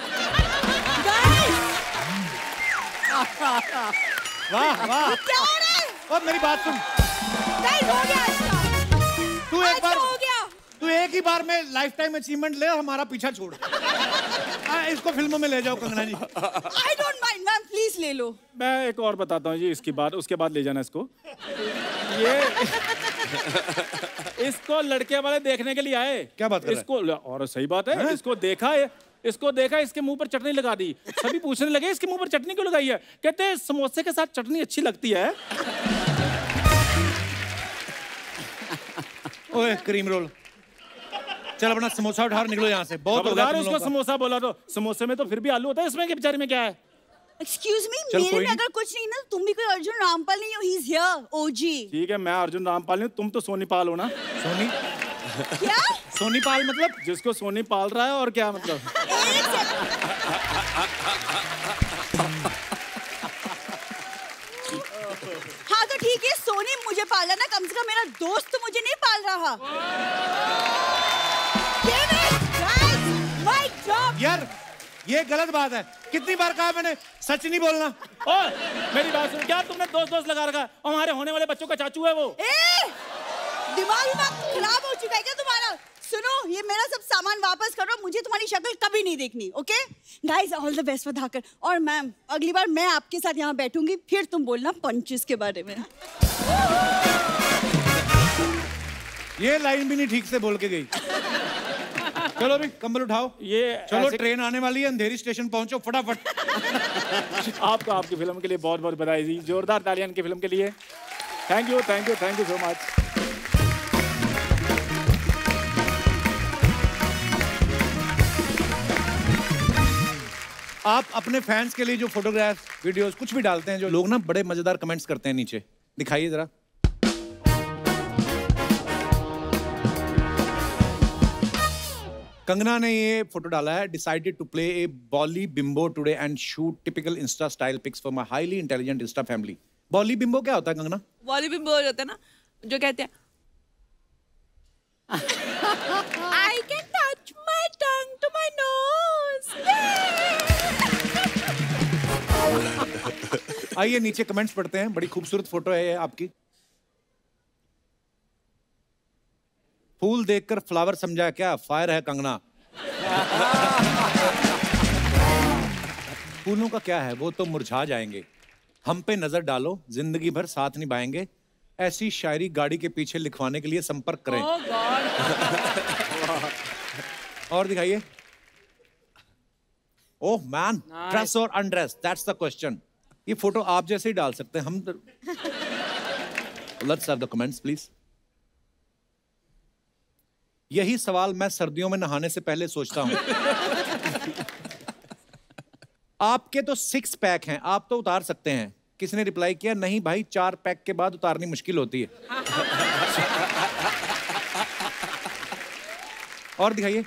वाह वाह, क्या हो रहा है? और मेरी बात सुन, हो गया इसका। तू एक बार हो गया, तू एक ही बार में लाइफ टाइम अचीवमेंट ले और हमारा पीछा छोड़। इसको फिल्मों में ले जाओ Kangana ji. I don't mind ma'am, please ले लो। मैं एक और बताता हूँ जी इसकी बात, उसके बाद ले जाना इसको। ये इसको लड़के वाले देखने के लिए आए। क्या बात कर रहा है? इसको, और सही बात है, इसको देखा है, इसको देखा, इसके मुंह पर चटनी लगा दी। सभी पूछने लगे इसके मुंह पर चटनी क्यों लगाई है? कहते हैं समोसे के साथ चटनी अच्छी लगती है। ओए क्रीम रोल, चल अपना समोसा उठा निकलो यहाँ से, बहुत हो गया। उसको समोसा बोला तो समोसे में तो फिर भी आलू होता है, इसमें के बेचारे में क्या है? एक्सक्यूज मी, मेरे में अगर कुछ नहीं ना, तुम भी कोई अर्जुन रामपाल नहीं हो, ही इज हियर, ओजी। ठीक है, मैं अर्जुन रामपाल नहीं, तुम तो सोनी पाल हो ना। सोनी क्या? सोनी पाल मतलब? जिसको सोनी पाल रहा है, और क्या मतलब? हाँ तो ठीक है, सोनी मुझे पाला ना, कम से कम मेरा दोस्त तो मुझे नहीं पाल रहा। ये गलत बात है। कितनी बार कहा मैंने सच नहीं बोलना। और मेरी बात सुन, क्या तुमने दोस्त लगा रखा? और हमारे होने वाले बच्चों का चाचू है वो। दिमाग खराब हो चुका है क्या तुम्हारा? सुनो, ये मेरा सब सामान वापस करो, मुझे तुम्हारी शक्ल कभी नहीं देखनी। Okay guys, all the best for Dhaakad. और मैम, अगली बार मैं आपके साथ यहाँ बैठूंगी, फिर तुम बोलना पंचेस के बारे में। ये लाइन भी नहीं ठीक से बोल के गई। चलो भी कंबल उठाओ। ये चलो ट्रेन आने वाली है, अंधेरी स्टेशन पहुंचो फटाफट। आपको आपकी फिल्म के लिए बहुत बहुत बधाई जी। जोरदार तालियां इनकी फिल्म के लिए। Thank you so much. आप अपने फैंस के लिए जो फोटोग्राफ, वीडियोस कुछ भी डालते हैं, जो लोग ना बड़े मजेदार कमेंट्स करते हैं नीचे, दिखाइए जरा। कंगना ने ये फोटो डाला है, decided to play a Bolly bimbo today and shoot typical Insta style pics for my highly intelligent Insta family. Bolly bimbo क्या होता है कंगना? बॉली बिम्बो होता है ना, जो कहते हैं I can touch my tongue to my nose. आइए नीचे कमेंट्स पढ़ते हैं। बड़ी खूबसूरत फोटो है ये आपकी। फूल देखकर फ्लावर समझा क्या? फायर है कंगना। फूलों का क्या है, वो तो मुरझा जाएंगे। हम पे नजर डालो, जिंदगी भर साथ निभाएंगे। ऐसी शायरी गाड़ी के पीछे लिखवाने के लिए संपर्क करें। और दिखाइए। ओह मैन, ड्रेस और अनड्रेस, दैट्स द क्वेश्चन। ये फोटो आप जैसे ही डाल सकते हैं हम। Let's have the comments please. यही सवाल मैं सर्दियों में नहाने से पहले सोचता हूं। आपके तो 6 पैक हैं, आप तो उतार सकते हैं। किसी ने रिप्लाई किया, नहीं भाई 4 पैक के बाद उतारनी मुश्किल होती है। और दिखाइए।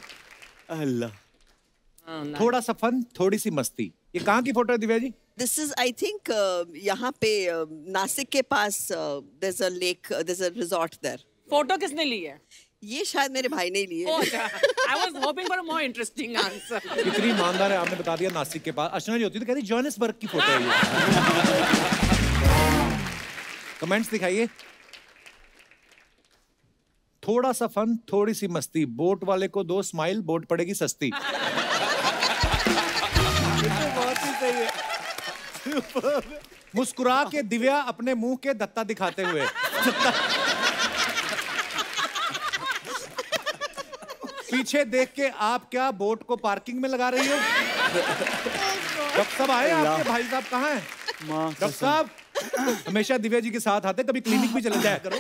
अल्लाह। थोड़ा सा फन, थोड़ी सी मस्ती। ये कहाँ की फोटो है Divya ji? This is I think यहाँ पे नासिक के पास there's a lake, there's a resort there. Photo किसने ली है? ये शायद मेरे भाई ने ली है। I was hoping for a more interesting answer. कितनी ईमानदार है, आपने बता दिया नासिक के पास। अर्चना जी होती तो कहती जोहानिसबर्ग की फोटो है ये। कमेंट्स दिखाइए। थोड़ा सा फन, थोड़ी सी मस्ती। बोट वाले को 2 स्माइल, बोट पड़ेगी सस्ती। बहुत ही सही है। मुस्कुरा के दिव्या अपने मुंह के दत्ता दिखाते हुए। पीछे देख के आप क्या बोट को पार्किंग में लगा रही हो? डॉक्टर साहब आए आपके भाई साहब कहाँ हैं? डॉक्टर साहब हमेशा दिव्या जी के साथ आते, कभी क्लिनिक भी चले जाया करो।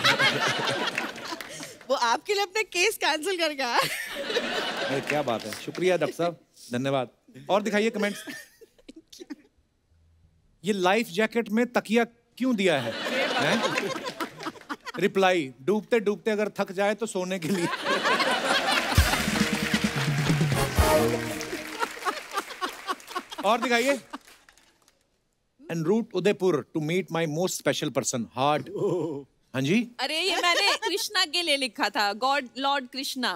वो आपके लिए अपने केस कैंसिल कर गया। अरे क्या बात है, शुक्रिया डॉक्टर साहब, धन्यवाद। और दिखाइए कमेंट्स। ये लाइफ जैकेट में तकिया क्यों दिया है? रिप्लाई, डूबते डूबते अगर थक जाए तो सोने के लिए। और दिखाइए। En route Udaipur to meet my most special person heart. हाँ जी। अरे ये मैंने कृष्णा के लिए लिखा था, गॉड लॉर्ड कृष्णा।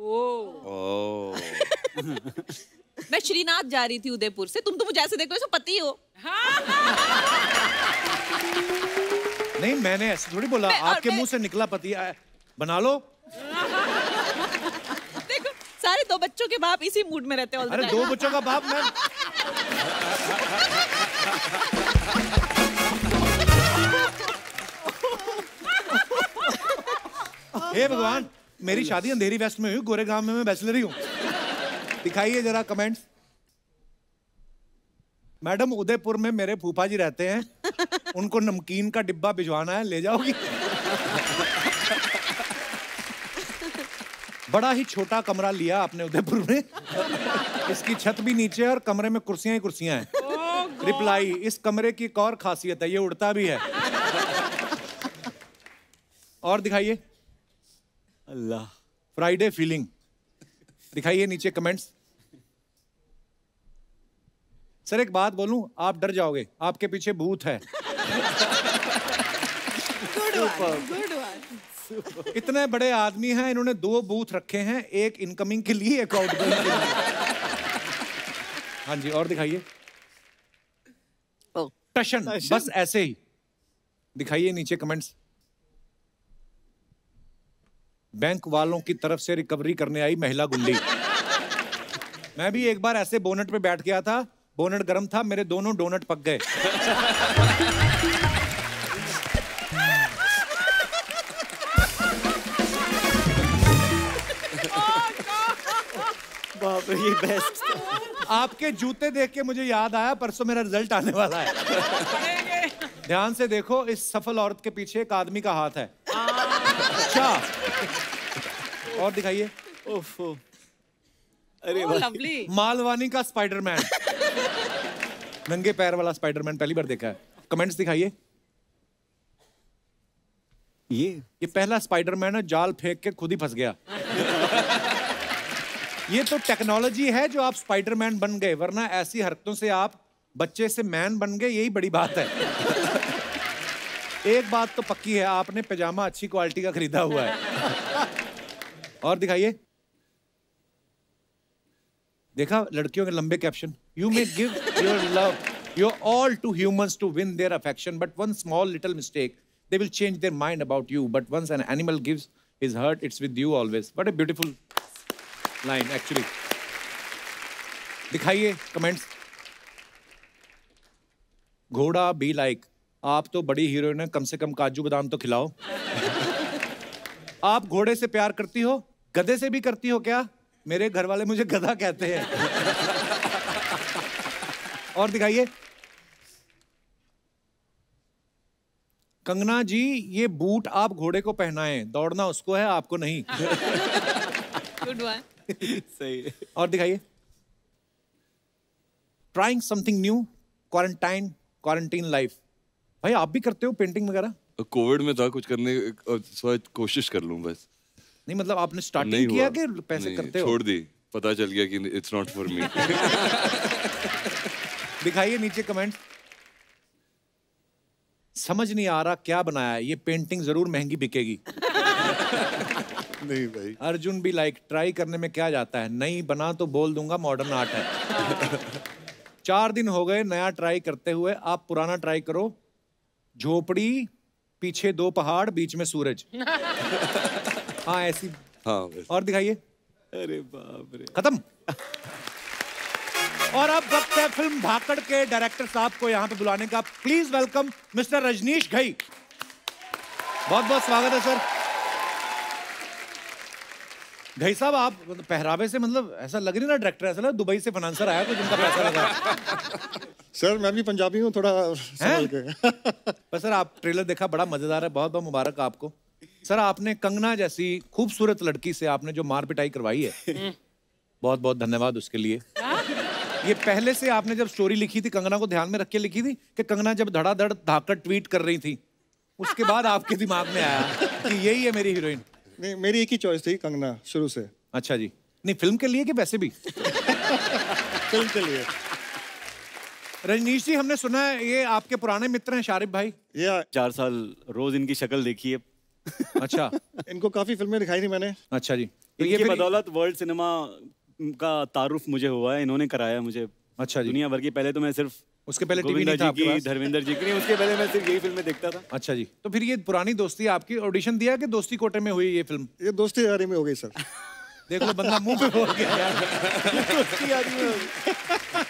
मैं श्रीनाथ जा रही थी उदयपुर से। तुम तो मुझे ऐसे देखो, पति हो। नहीं मैंने ऐसे थोड़ी बोला, आपके मुंह से निकला पति। बना लो। देखो सारे 2 बच्चों के बाप इसी मूड में रहते हैं। अरे 2 बच्चों का बाप मैं। हे भगवान, मेरी शादी अंधेरी वेस्ट में हुई, गोरे गांव में मैं बैचलर ही हूँ। दिखाइए जरा कमेंट्स। मैडम उदयपुर में मेरे फूफा जी रहते हैं, उनको नमकीन का डिब्बा भिजवाना है, ले जाओगी? बड़ा ही छोटा कमरा लिया आपने उदयपुर में। इसकी छत भी नीचे है और कमरे में कुर्सियां ही कुर्सियां हैं। रिप्लाई, इस कमरे की एक और खासियत है, ये उड़ता भी है। और दिखाइए। अल्लाह। Friday feeling. दिखाइए नीचे कमेंट्स। सर एक बात बोलूं, आप डर जाओगे, आपके पीछे भूत है। इतने बड़े आदमी हैं, इन्होंने 2 बूथ रखे हैं, एक इनकमिंग के लिए, एक आउटगोइंग के लिए। हाँ जी, और दिखाइए। टशन, बस ऐसे ही दिखाइए नीचे कमेंट्स। बैंक वालों की तरफ से रिकवरी करने आई महिला गुंडी। मैं भी एक बार ऐसे बोनट पे बैठ गया था, बोनट गर्म था, मेरे दोनों डोनट पक गए। बाप रे, ये बेस्ट। आपके जूते देख के मुझे याद आया, परसों मेरा रिजल्ट आने वाला है। ध्यान से देखो, इस सफल औरत के पीछे एक आदमी का हाथ है। अच्छा, और दिखाइए। ओफो, अरे लवली। मालवानी का स्पाइडरमैन, नंगे पैर वाला स्पाइडरमैन पहली बार देखा है। कमेंट्स दिखाइए। ये पहला स्पाइडरमैन है, जाल फेंक के खुद ही फंस गया। ये तो टेक्नोलॉजी है जो आप स्पाइडरमैन बन गए, वरना ऐसी हरकतों से आप बच्चे से मैन बन गए, यही बड़ी बात है। एक बात तो पक्की है, आपने पैजामा अच्छी क्वालिटी का खरीदा हुआ है। और दिखाइए। देखा लड़कियों के लंबे caption. You may give your love your all to humans to win their affection, but one small little mistake they will change their mind about you, but once an animal gives his heart, it's with you always. What a beautiful line actually. दिखाइए कमेंट्स। घोड़ा बी लाइक, आप तो बड़ी हीरोइन है, कम से कम काजू बादाम तो खिलाओ। आप घोड़े से प्यार करती हो, गधे से भी करती हो क्या? मेरे घर वाले मुझे गधा कहते हैं। और दिखाइए। कंगना जी, ये बूट आप घोड़े को पहनाएं, दौड़ना उसको है, आपको नहीं। Good one. सही। और दिखाइए। Trying something new, quarantine life. भाई आप भी करते हो पेंटिंग वगैरह? कोविड में था कुछ करने, कोशिश कर लूं बस। नहीं मतलब आपने स्टार्टिंग किया कि पैसे करते हो? छोड़ दी, पता चल गया कि इट्स नॉट फॉर मी। दिखाइए नीचे कमेंट। समझ नहीं आ रहा क्या बनाया है, ये पेंटिंग जरूर महंगी बिकेगी। नहीं भाई। अर्जुन भी लाइक, ट्राई करने में क्या जाता है, नहीं बना तो बोल दूंगा मॉडर्न आर्ट है। 4 दिन हो गए नया ट्राई करते हुए, आप पुराना ट्राई करो। झोपड़ी, पीछे 2 पहाड़, बीच में सूरज। हाँ ऐसी। हाँ। और दिखाइए। अरे बाप रे, खत्म। और अब वक्त है फिल्म धाकड़ के डायरेक्टर साहब को यहाँ पे बुलाने का। Please welcome mister Rajneesh Ghai. बहुत बहुत स्वागत है सर। घई साहब, आप पहरावे से मतलब ऐसा लग नहीं रहा डायरेक्टर, ऐसा लगा दुबई से फाइनेंसर आया तो जिनका पैसा लगा। सर मैं भी पंजाबी हूँ, थोड़ा संभल के। पर सर आप ट्रेलर देखा, बड़ा मजेदार है, बहुत बहुत मुबारक आपको। सर आपने कंगना जैसी खूबसूरत लड़की से आपने जो मार पिटाई करवाई है, बहुत बहुत धन्यवाद उसके लिए। ये पहले से आपने जब स्टोरी लिखी थी, कंगना को ध्यान में रख के लिखी थी कि कंगना जब धड़ाधड़ धाकड़ ट्वीट कर रही थी, उसके बाद आपके दिमाग में आया कि यही है मेरी हीरोइन? नहीं, मेरी एक ही चॉइस थी कंगना शुरू से। अच्छा जी। नहीं फिल्म के लिए कि वैसे भी? फिल्म के लिए। रजनीश जी, हमने सुना है ये आपके पुराने मित्र हैं शारिफ भाई। ये 4 साल रोज इनकी शक्ल देखी है। अच्छा। इनको काफी फिल्में दिखाई थी मैंने। अच्छा जी। तो ये बदौलत वर्ल्ड सिनेमा का तारुफ मुझे हुआ है, इन्होंने कराया मुझे। अच्छा जी। दुनिया भर की, पहले तो मैं सिर्फ उसके पहले टीवी नहीं था आपके पास? धर्मेंद्र जी की नहीं, उसके पहले मैं सिर्फ यही फिल्में देखता था। अच्छा जी। तो फिर ये पुरानी दोस्ती आपकी ऑडिशन दिया कि दोस्ती कोटे में हुई ये फिल्म? ये दोस्ती यारी में हो गई सर। देख लो बंदा मुंह पे बोल गया यार। दोस्ती यारी में हो गई।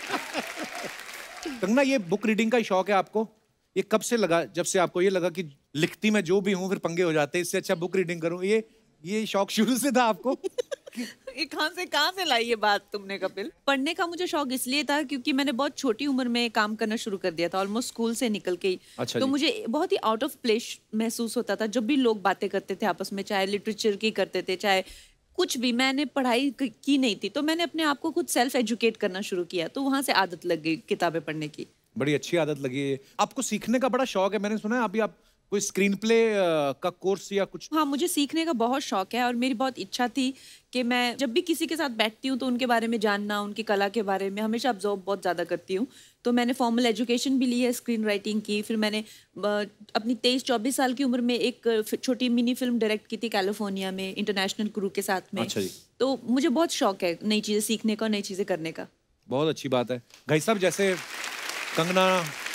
कंगना, ये बुक रीडिंग का शौक है आपको? ये कब से लगा, जब से आपको ये लगा कि लिखती मैं जो भी हूँ फिर पंगे हो जाते हैं, इससे अच्छा बुक रीडिंग करूँ? ये शौक शुरू से था आपको? ये कहाँ से लाई ये बात तुमने कपिल? पढ़ने का मुझे शौक इसलिए था क्योंकि मैंने बहुत छोटी उम्र में काम करना शुरू कर दिया था, ऑलमोस्ट स्कूल से निकल के ही। अच्छा तो जी। मुझे बहुत ही आउट ऑफ प्लेस महसूस होता था जब भी लोग बातें करते थे आपस में, चाहे लिटरेचर की करते थे चाहे कुछ भी। मैंने पढ़ाई की नहीं थी, तो मैंने अपने आप को खुद सेल्फ एजुकेट करना शुरू किया, तो वहां से आदत लग गई किताबें पढ़ने की। बड़ी अच्छी आदत लगी है। आपको सीखने का बड़ा शौक है, मैंने सुना है। अभी आप कोई स्क्रीन प्ले का कोर्स या कुछ? हाँ, मुझे सीखने का बहुत शौक है और मेरी बहुत इच्छा थी कि मैं जब भी किसी के साथ बैठती हूँ तो उनके बारे में जानना, उनकी कला के बारे में हमेशा ऑब्जर्व बहुत ज़्यादा करती हूँ। तो मैंने फॉर्मल एजुकेशन भी ली है स्क्रीन राइटिंग की। फिर मैंने अपनी 23-24 साल की उम्र में एक छोटी मिनी फिल्म डायरेक्ट की थी कैलिफोर्निया में, इंटरनेशनल क्रू के साथ में। अच्छा जी। तो मुझे बहुत शौक है नई चीज़ें सीखने का और नई चीज़ें करने का। बहुत अच्छी बात है। भाई साहब, जैसे कंगना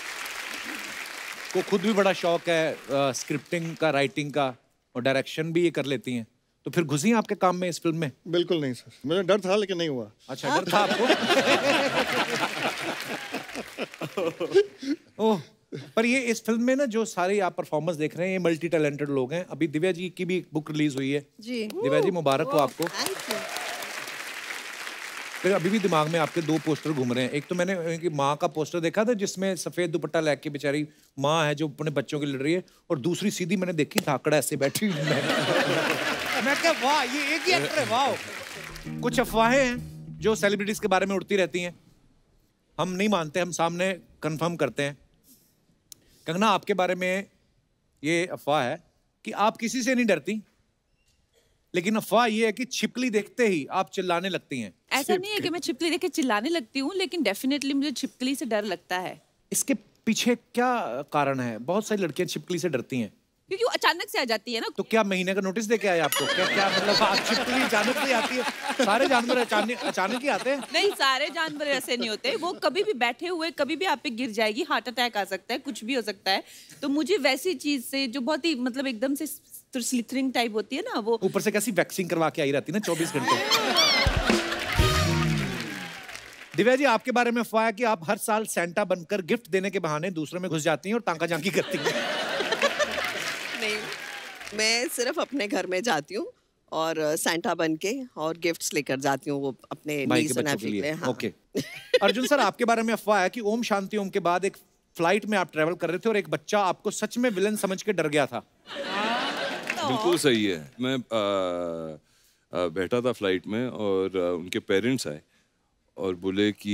को खुद भी बड़ा शौक है स्क्रिप्टिंग का, राइटिंग का, और डायरेक्शन भी ये कर लेती हैं, तो फिर घुसी आपके काम में इस फिल्म में? बिल्कुल नहीं सर, मुझे डर था लेकिन नहीं हुआ। अच्छा, डर था आपको? ओह, पर ये इस फिल्म में ना जो सारे आप परफॉर्मेंस देख रहे हैं, ये मल्टी टैलेंटेड लोग हैं। अभी दिव्या जी की भी एक बुक रिलीज हुई है जी। दिव्या जी, मुबारक हो आपको। फिर अभी भी दिमाग में आपके 2 पोस्टर घूम रहे हैं। एक तो मैंने उनकी माँ का पोस्टर देखा था जिसमें सफेद दुपट्टा लेके बेचारी माँ है जो अपने बच्चों की लड़ रही है, और दूसरी सीधी मैंने देखी धाकड़ा ऐसे बैठी हुई मैं क्या, वाह, ये एक ही एक्टर है, वाह। कुछ अफवाहें हैं जो सेलिब्रिटीज के बारे में उड़ती रहती हैं, हम नहीं मानते, हम सामने कंफर्म करते हैं। कंगना, आपके बारे में ये अफवाह है कि आप किसी से नहीं डरती, लेकिन अफवाह ये है कि छिपकली देखते ही आप चिल्लाने लगती हैं। ऐसा नहीं है कि मैं छिपकली देख के चिल्लाने लगती हूँ, लेकिन डेफिनेटली मुझे छिपकली से डर लगता है। इसके पीछे क्या कारण है? बहुत सारी लड़कियां छिपकली से डरती हैं। क्योंकि वो अचानक से आ जाती है ना। तो क्या महीने का नोटिस दे के आए आपको? क्या मतलब आप छिपकली अचानक से आती है? सारे जानवर अचानक ही आते हैं? नहीं, सारे जानवर ऐसे नहीं होते। वो कभी भी बैठे हुए कभी भी आप पे गिर जाएगी, हार्ट अटैक आ सकता है, कुछ भी हो सकता है। तो मुझे वैसी चीज से जो बहुत ही मतलब एकदम से स्लिथरिंग टाइप होती है ना, वो ऊपर से कैसी वैक्सिंग करवा के आई रहती है ना 24 घंटे। दिव्या जी, आपके बारे में अफवाह है कि आप हर साल सेंटा बनकर गिफ्ट देने के बहाने दूसरों में घुस जाती हैं और टांका झांकी करती हैं। नहीं, मैं सिर्फ अपने घर में जाती हूँ और सेंटा बन के और गिफ्ट्स लेकर जाती हूँ वो अपने नीस और नेफ्यू के लिए। हाँ। ओके। अर्जुन सर, आपके बारे में अफवाह है कि ओम शांति ओम के बाद एक फ्लाइट में आप ट्रेवल कर रहे थे और एक बच्चा आपको सच में विलन समझ के डर गया था। बिल्कुल सही है। मैं बैठा था फ्लाइट में और उनके पेरेंट्स आए और बोले कि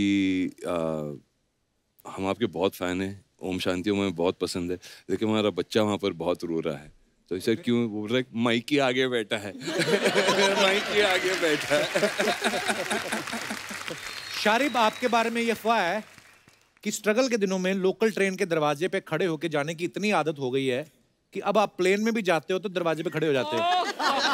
हम आपके बहुत फैन हैं, ओम शांति ओम हमें बहुत पसंद है, लेकिन हमारा बच्चा वहाँ पर बहुत रो रहा है। तो इसे क्यों? बोल रहा है माइक के आगे बैठा है। माइक के आगे बैठा है। शारिब, आपके बारे में ये अफवाह है कि स्ट्रगल के दिनों में लोकल ट्रेन के दरवाजे पे खड़े होके जाने की इतनी आदत हो गई है कि अब आप प्लेन में भी जाते हो तो दरवाजे पे खड़े हो जाते हो।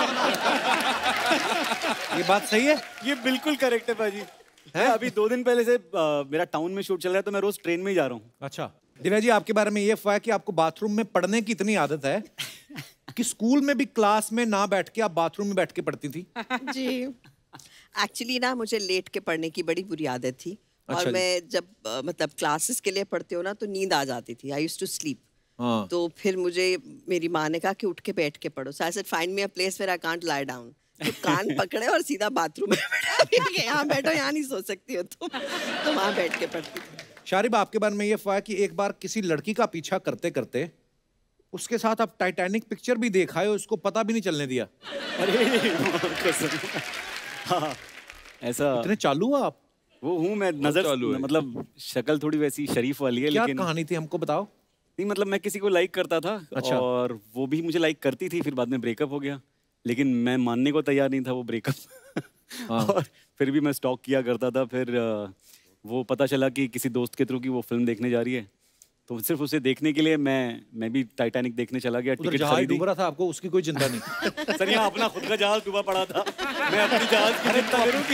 ये बात सही है? ये बिल्कुल करेक्ट है भाजी। है? अभी 2 दिन पहले से मेरा टाउन में शूट चल रहा है तो मैं रोज ट्रेन में ही जा रहा हूँ। अच्छा। दिव्या जी, आपके बारे में ये अफवाह है कि आपको बाथरूम में पढ़ने की इतनी आदत है कि स्कूल में भी क्लास में ना बैठ के आप बाथरूम में बैठ के पढ़ती थी। जी। एक्चुअली ना मुझे लेट के पढ़ने की बड़ी बुरी आदत थी। अच्छा। और मैं जब मतलब क्लासेस के लिए पढ़ती हूँ ना तो नींद आ जाती थी। I used to sleep. तो फिर मुझे मेरी माँ ने कहा कि उठ के बैठ के पढ़ो। So I said find me a place where I can't lie down. तो कान पकड़े और सीधा बाथरूम में बैठा दिया, यहाँ बैठो, यहाँ नहीं सो सकती हो तुम। तो वहाँ बैठ के पढ़ती थी। शारिब, आपके बारे में ये अफवाह है कि एक बार किसी लड़की का पीछा करते करते उसके साथ आप टाइटैनिक पिक्चर भी देखा है, उसको पता भी नहीं चलने दिया। अरे हाँ, ऐसा इतने चालू हो आप? वो हूँ मैं, नजर मतलब शक्ल थोड़ी वैसी शरीफ वाली है। क्या लेकिन कहानी थी, हमको बताओ। नहीं, मतलब मैं किसी को लाइक करता था। अच्छा। और वो भी मुझे लाइक करती थी, फिर बाद में ब्रेकअप हो गया, लेकिन मैं मानने को तैयार नहीं था वो ब्रेकअप। और फिर भी मैं स्टॉक किया करता था। फिर वो पता चला कि किसी दोस्त के थ्रू की वो फिल्म देखने जा रही है, तो सिर्फ उसे देखने के लिए मैं भी टाइटैनिक देखने चला गया। टिकट खरीदी। डूब रहा था, आपको उसकी कोई चिंता नहीं? सर, यहाँ अपना खुद का जहाज डूबा पड़ा था, मैं अपनी जहाज की चिंता करूंगी।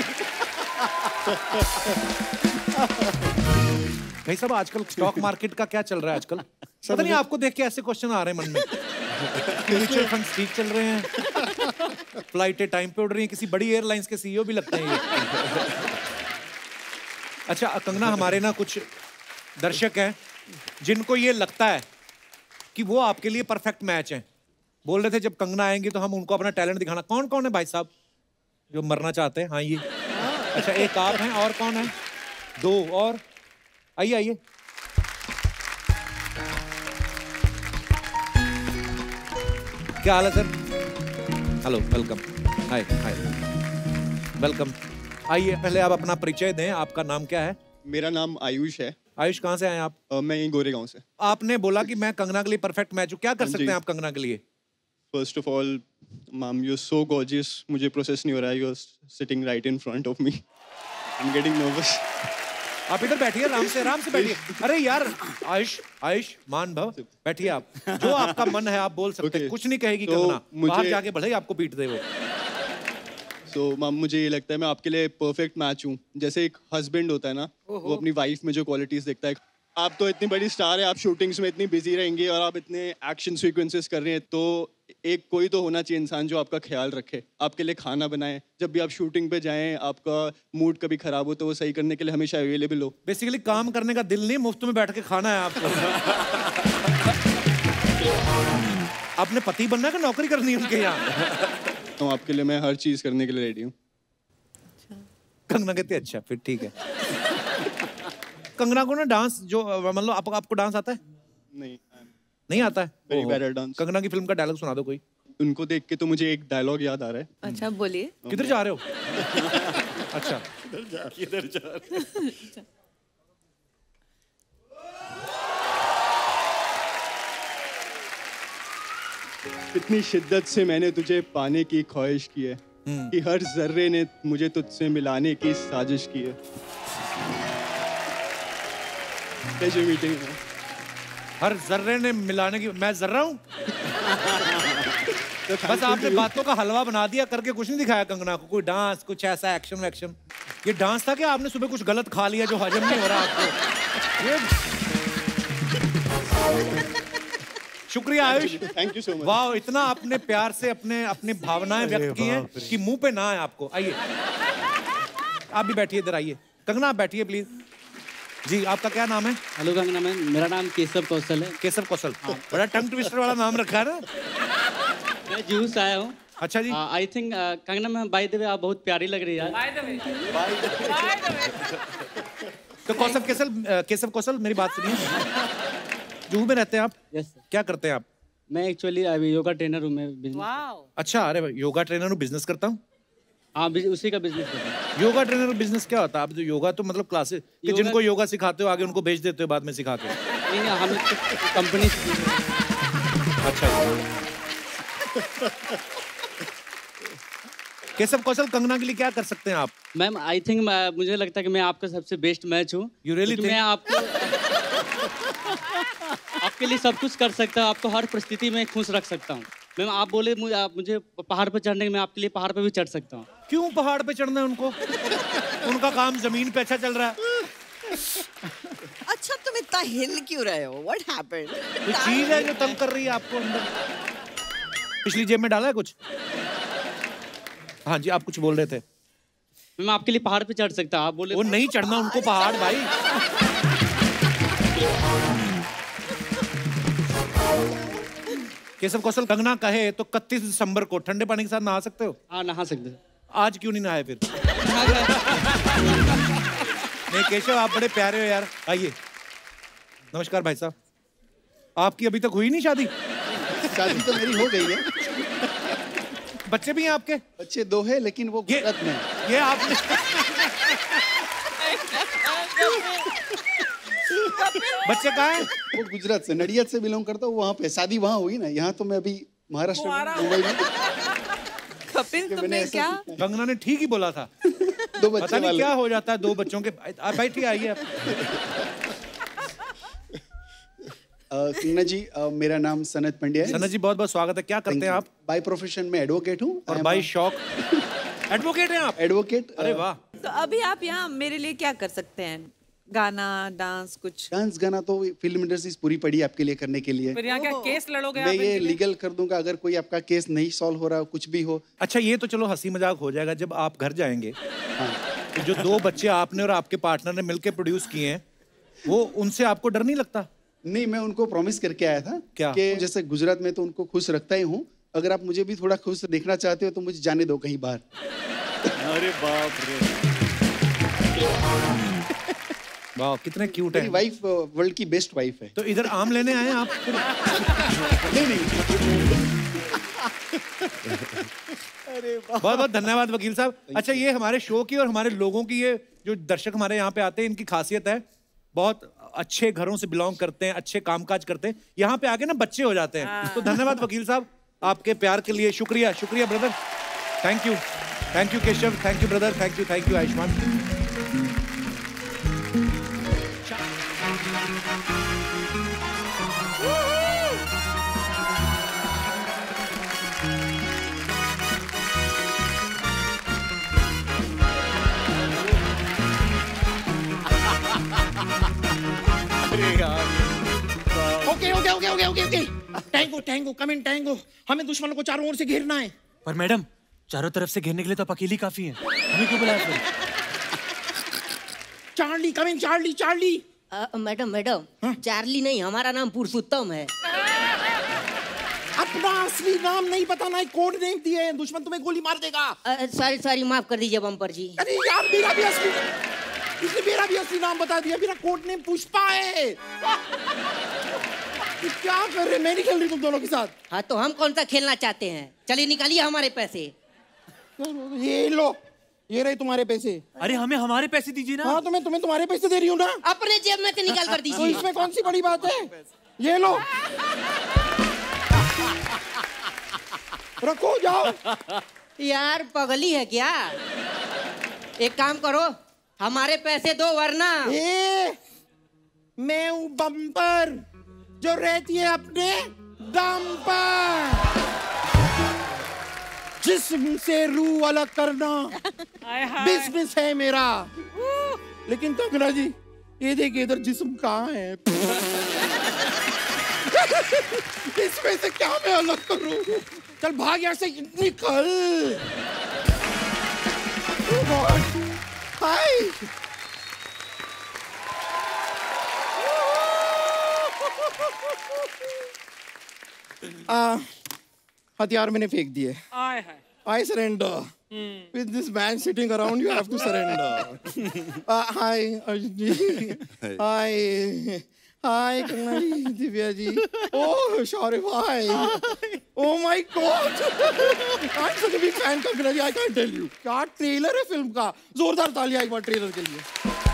भाई साहब, आजकल स्टॉक मार्केट का क्या चल रहा है आजकल? पता नहीं, आपको देख के ऐसे क्वेश्चन आ रहे हैं मन में। म्यूचुअल फंड्स ठीक चल रहे हैं, फ्लाइटें टाइम पे उड़ रही हैं, किसी बड़ी एयरलाइंस के सीईओ भी लगते हैं ये। अच्छा कंगना, हमारे ना कुछ दर्शक हैं जिनको ये लगता है कि वो आपके लिए परफेक्ट मैच हैं। बोल रहे थे जब कंगना आएंगी तो हम उनको अपना टैलेंट दिखाना। कौन कौन है भाई साहब जो मरना चाहते हैं? हाँ, ये अच्छा, एक आप हैं, और कौन है? 2 और। आइए आइए। क्या हाल है sir? Hello, welcome. Hi hi, welcome. आइए, पहले आप अपना परिचय दें। आपका नाम क्या है? मेरा नाम आयुष है। आयुष, कहाँ से आए आप? मैं यहीं गोरेगांव से। आपने बोला कि मैं कंगना के लिए परफेक्ट मैच हूँ। क्या कर सकते हैं आप कंगना के लिए? First of all, ma'am, you are so gorgeous. मुझे प्रोसेस नहीं हो रहा है। You are sitting right in front of me. I am getting nervous. आप इधर बैठिए, आराम से बैठिए। अरे यार, आयुष मान भव, बैठिए आप। जो आपका मन है आप बोल सकते हैं। कुछ नहीं कहेगी कंगना, बाहर जाके भले ही आपको पीट दे वो। So, मैम मुझे ये लगता है मैं आपके लिए परफेक्ट मैच हूँ। जैसे एक हस्बैंड होता है ना, वो अपनी वाइफ में जो क्वालिटीज देखता है। आप तो इतनी बड़ी स्टार है, आप शूटिंग्स में इतनी बिजी रहेंगी और आप इतने एक्शन सीक्वेंसेस कर रहे हैं, तो एक कोई तो होना चाहिए इंसान जो आपका ख्याल रखे, आपके लिए खाना बनाए, जब भी आप शूटिंग पे जाएं, आपका मूड कभी खराब हो तो वो सही करने के लिए हमेशा अवेलेबल हो। बेसिकली काम करने का दिल नहीं, मुफ्त में बैठ के खाना है आपको। आपने पति बनना है कि नौकरी करनी है उनके यहाँ? तो आपके लिए मैं हर चीज करने के लिए रेडी हूँ। कंगना कहती है अच्छा फिर ठीक है। कंगना को ना डांस जो मतलब आपको डांस आता है? नहीं आता है? Very bad at dance. Kangana की फिल्म का डायलॉग सुना दो कोई। उनको देख के तो मुझे एक डायलॉग याद आ रहा है। अच्छा बोलिए। किधर जा रहे हो? अच्छा किधर जा रहे हो? इतनी शिद्दत से मैंने तुझे पाने की ख्वाहिश की है कि हर जर्रे ने मुझे तुझसे मिलाने की साजिश की है। कैसे मीटिंग है? हर जर्रे ने मिलाने की, मैं जर्रा हूँ? बस आपने बातों का हलवा बना दिया, करके कुछ नहीं दिखाया कंगना को। कोई डांस, कुछ ऐसा एक्शन वैक्शन? ये डांस था कि आपने सुबह कुछ गलत खा लिया जो हजम नहीं हो रहा आपको? ये शुक्रिया Ayush, thank you so much. वाह, इतना आपने प्यार से अपनी भावनाएं व्यक्त की हैं कि मुंह पे ना है आपको। आइए आप भी बैठिए, इधर आइए। कंगना आप बैठिए प्लीज। जी आपका क्या नाम है? हेलो कंगना मैम, मेरा नाम केशव कौशल है। केशव कौशल, बड़ा टंग ट्विस्टर वाला नाम रखा है ना। मैं जूहू से आया हूँ। अच्छा जी। I think Kangana ma'am by the way आप बहुत प्यारी लग रही है। तो केशव कौशल मेरी बात सुनिए। जूहू में रहते हैं आप? Yes sir. क्या करते हैं आप? मैं एक्चुअली अभी योगा ट्रेनर हूँ। मैं बिजनेस। अच्छा, अरे योगा ट्रेनर हूँ, बिजनेस करता हूँ। हाँ उसी का बिजनेस करता हूँ। योगा ट्रेनर बिजनेस क्या होता है? आप जो योगा तो मतलब क्लासेस कि जिनको योगा सिखाते हो आगे उनको भेज देते हो बाद में सिखा के? नहीं, हम कंपनी। अच्छा। केशव कौशल, कंगना के लिए क्या कर सकते हैं आप? मैम आई थिंक मुझे लगता है कि मैं आपका सबसे बेस्ट मैच हूँ। You really think? मैं आपके लिए सब कुछ कर सकता हूँ, आपको हर परिस्थिति में खुश रख सकता हूँ। मैम आप बोले मुझे पहाड़ पर चढ़ने के, मैं आपके लिए पहाड़ पर भी चढ़ सकता हूँ। क्यों पहाड़ पे चढ़ना है उनको? उनका काम जमीन पे अच्छा चल रहा है। अच्छा तुम इतना हिल क्यों रहे हो? What happened? कोई चीज है जो तंग कर रही है आपको अंदर? पिछली जेब में डाला है कुछ? हाँ जी, आप कुछ बोल रहे थे। मैं आपके लिए पहाड़ पे चढ़ सकता हूँ। आप बोले वो नहीं चढ़ना उनको पहाड़ भाई। केशव कौशल, कंगना कहे तो 31 दिसंबर को ठंडे पानी के साथ नहा सकते हो? हाँ नहा सकते हैं। आज क्यों नहीं नहाए फिर? नहीं केशव, आप बड़े प्यारे हो यार। आइए। नमस्कार भाई साहब, आपकी अभी तक हुई नहीं शादी? शादी तो मेरी हो गई है। बच्चे भी हैं आपके? बच्चे 2 हैं, लेकिन वो गुजरात में। ये आपने बच्चे कहाँ हैं? वो गुजरात से, नडियाद से बिलोंग करता हूँ। वहाँ पे शादी वहाँ हुई ना, यहाँ तो मैं अभी महाराष्ट्र में, मुंबई में। कपिल तुमने क्या? कंगना ने ठीक ही बोला था। 2 बच्चे पता नहीं क्या हो जाता है 2 बच्चों के। आप बैठिए, आइए आप। कंगना जी, मेरा नाम सनत पंड्या है। सनत जी बहुत बहुत स्वागत है। क्या करते हैं आप? बाय प्रोफेशन में एडवोकेट हूँ। और बाय शौक एडवोकेट हैं आप? एडवोकेट। अरे वाह। तो अभी आप यहाँ मेरे लिए क्या कर सकते हैं? गाना, डांस, कुछ? डांस गाना तो फिल्म इंडस्ट्री पूरी पड़ी आपके लिए करने के लिए। फिर यहाँ क्या केस लड़ोगे? मैं ये लीगल कर दूंगा अगर कोई आपका केस नहीं सॉल्व हो रहा, कुछ भी हो। अच्छा, ये तो चलो हंसी मजाक हो जाएगा। जब आप घर जाएंगे, तो जो 2 बच्चे आपने और आपके पार्टनर ने मिलकर प्रोड्यूस किए हैं, वो उनसे आपको डर नहीं लगता? नहीं, मैं उनको प्रॉमिस करके आया था क्या? कि जैसे गुजरात में तो उनको खुश रखता ही हूँ, अगर आप मुझे भी थोड़ा खुश देखना चाहते हो तो मुझे जाने दो कहीं बाहर। अरे बाप रे, वाह कितने क्यूट है। मेरी वाइफ वर्ल्ड की बेस्ट वाइफ है। तो इधर आम लेने आए आप? नहीं। बहुत बहुत धन्यवाद वकील साहब। अच्छा, ये हमारे शो की और हमारे लोगों की, ये जो दर्शक हमारे यहाँ पे आते हैं, इनकी खासियत है, बहुत अच्छे घरों से बिलोंग करते हैं, अच्छे कामकाज करते हैं, यहाँ पे आके ना बच्चे हो जाते हैं। तो धन्यवाद वकील साहब आपके प्यार के लिए। शुक्रिया, शुक्रिया brother. Thank you Keshav, thank you brother, thank you Ayushmann. Okay okay okay okay okay okay tango tango come in tango. हमें दुश्मनों को चारों ओर से घेरना है। पर मैडम चारों तरफ से घेरने के लिए तो आप अकेली काफी हैं। हमें क्यों बुलाया फिर? Charlie come in Charlie Charlie. Madam madam Charlie नहीं, हमारा नाम पुरुषोत्तम है। अपना असली नाम नहीं बताना है, कोड नेम दिए हैं, दुश्मन तुम्हें गोली मार देगा। सॉरी सॉरी माफ कर दीजिए बम्पर जी। अरे यार मेरा भी असली, इसने मेरा भी असली नाम बता दिया। मेरा कोड नेम पुष्पा है। क्या कर रहे, मैं नहीं खेल रही तुम दोनों के साथ। हाँ तो हम कौन सा खेलना चाहते हैं? चलिए निकालिए हमारे पैसे। ये लो, ये रहे तुम्हारे पैसे। अरे हमें हमारे पैसे दीजिए ना। हाँ तो मैं तुम्हें तुम्हारे पैसे दे रही हूँ ना। अपने जेब में से निकाल कर दीजिए। तो इसमें कौन सी बड़ी बात है, ये लो रखो जाओ। यार पगली है क्या? एक काम करो, हमारे पैसे दो वरना। मैं हूँ बम्पर जो रहती है अपने दम पर। जिस्म से रूह अलग करना बिजनेस है मेरा। लेकिन कंगना जी ये देखिए इधर जिस्म कहाँ है? इसमें से क्या मैं अलग करूं? चल भाग यहाँ से, निकल। हाय हथियार मैंने फेंक दिए। I surrender. With this man sitting around, you have to surrender. Hi, Arjun ji. Hi. Hi, Kanna ji, Divya ji. Oh, Shaurya bhai. Oh my God. I'm such a big fan, Kanna ji. I can't tell you. क्या ट्रेलर है फिल्म का? जोरदार तालियां एक बार ट्रेलर के लिए।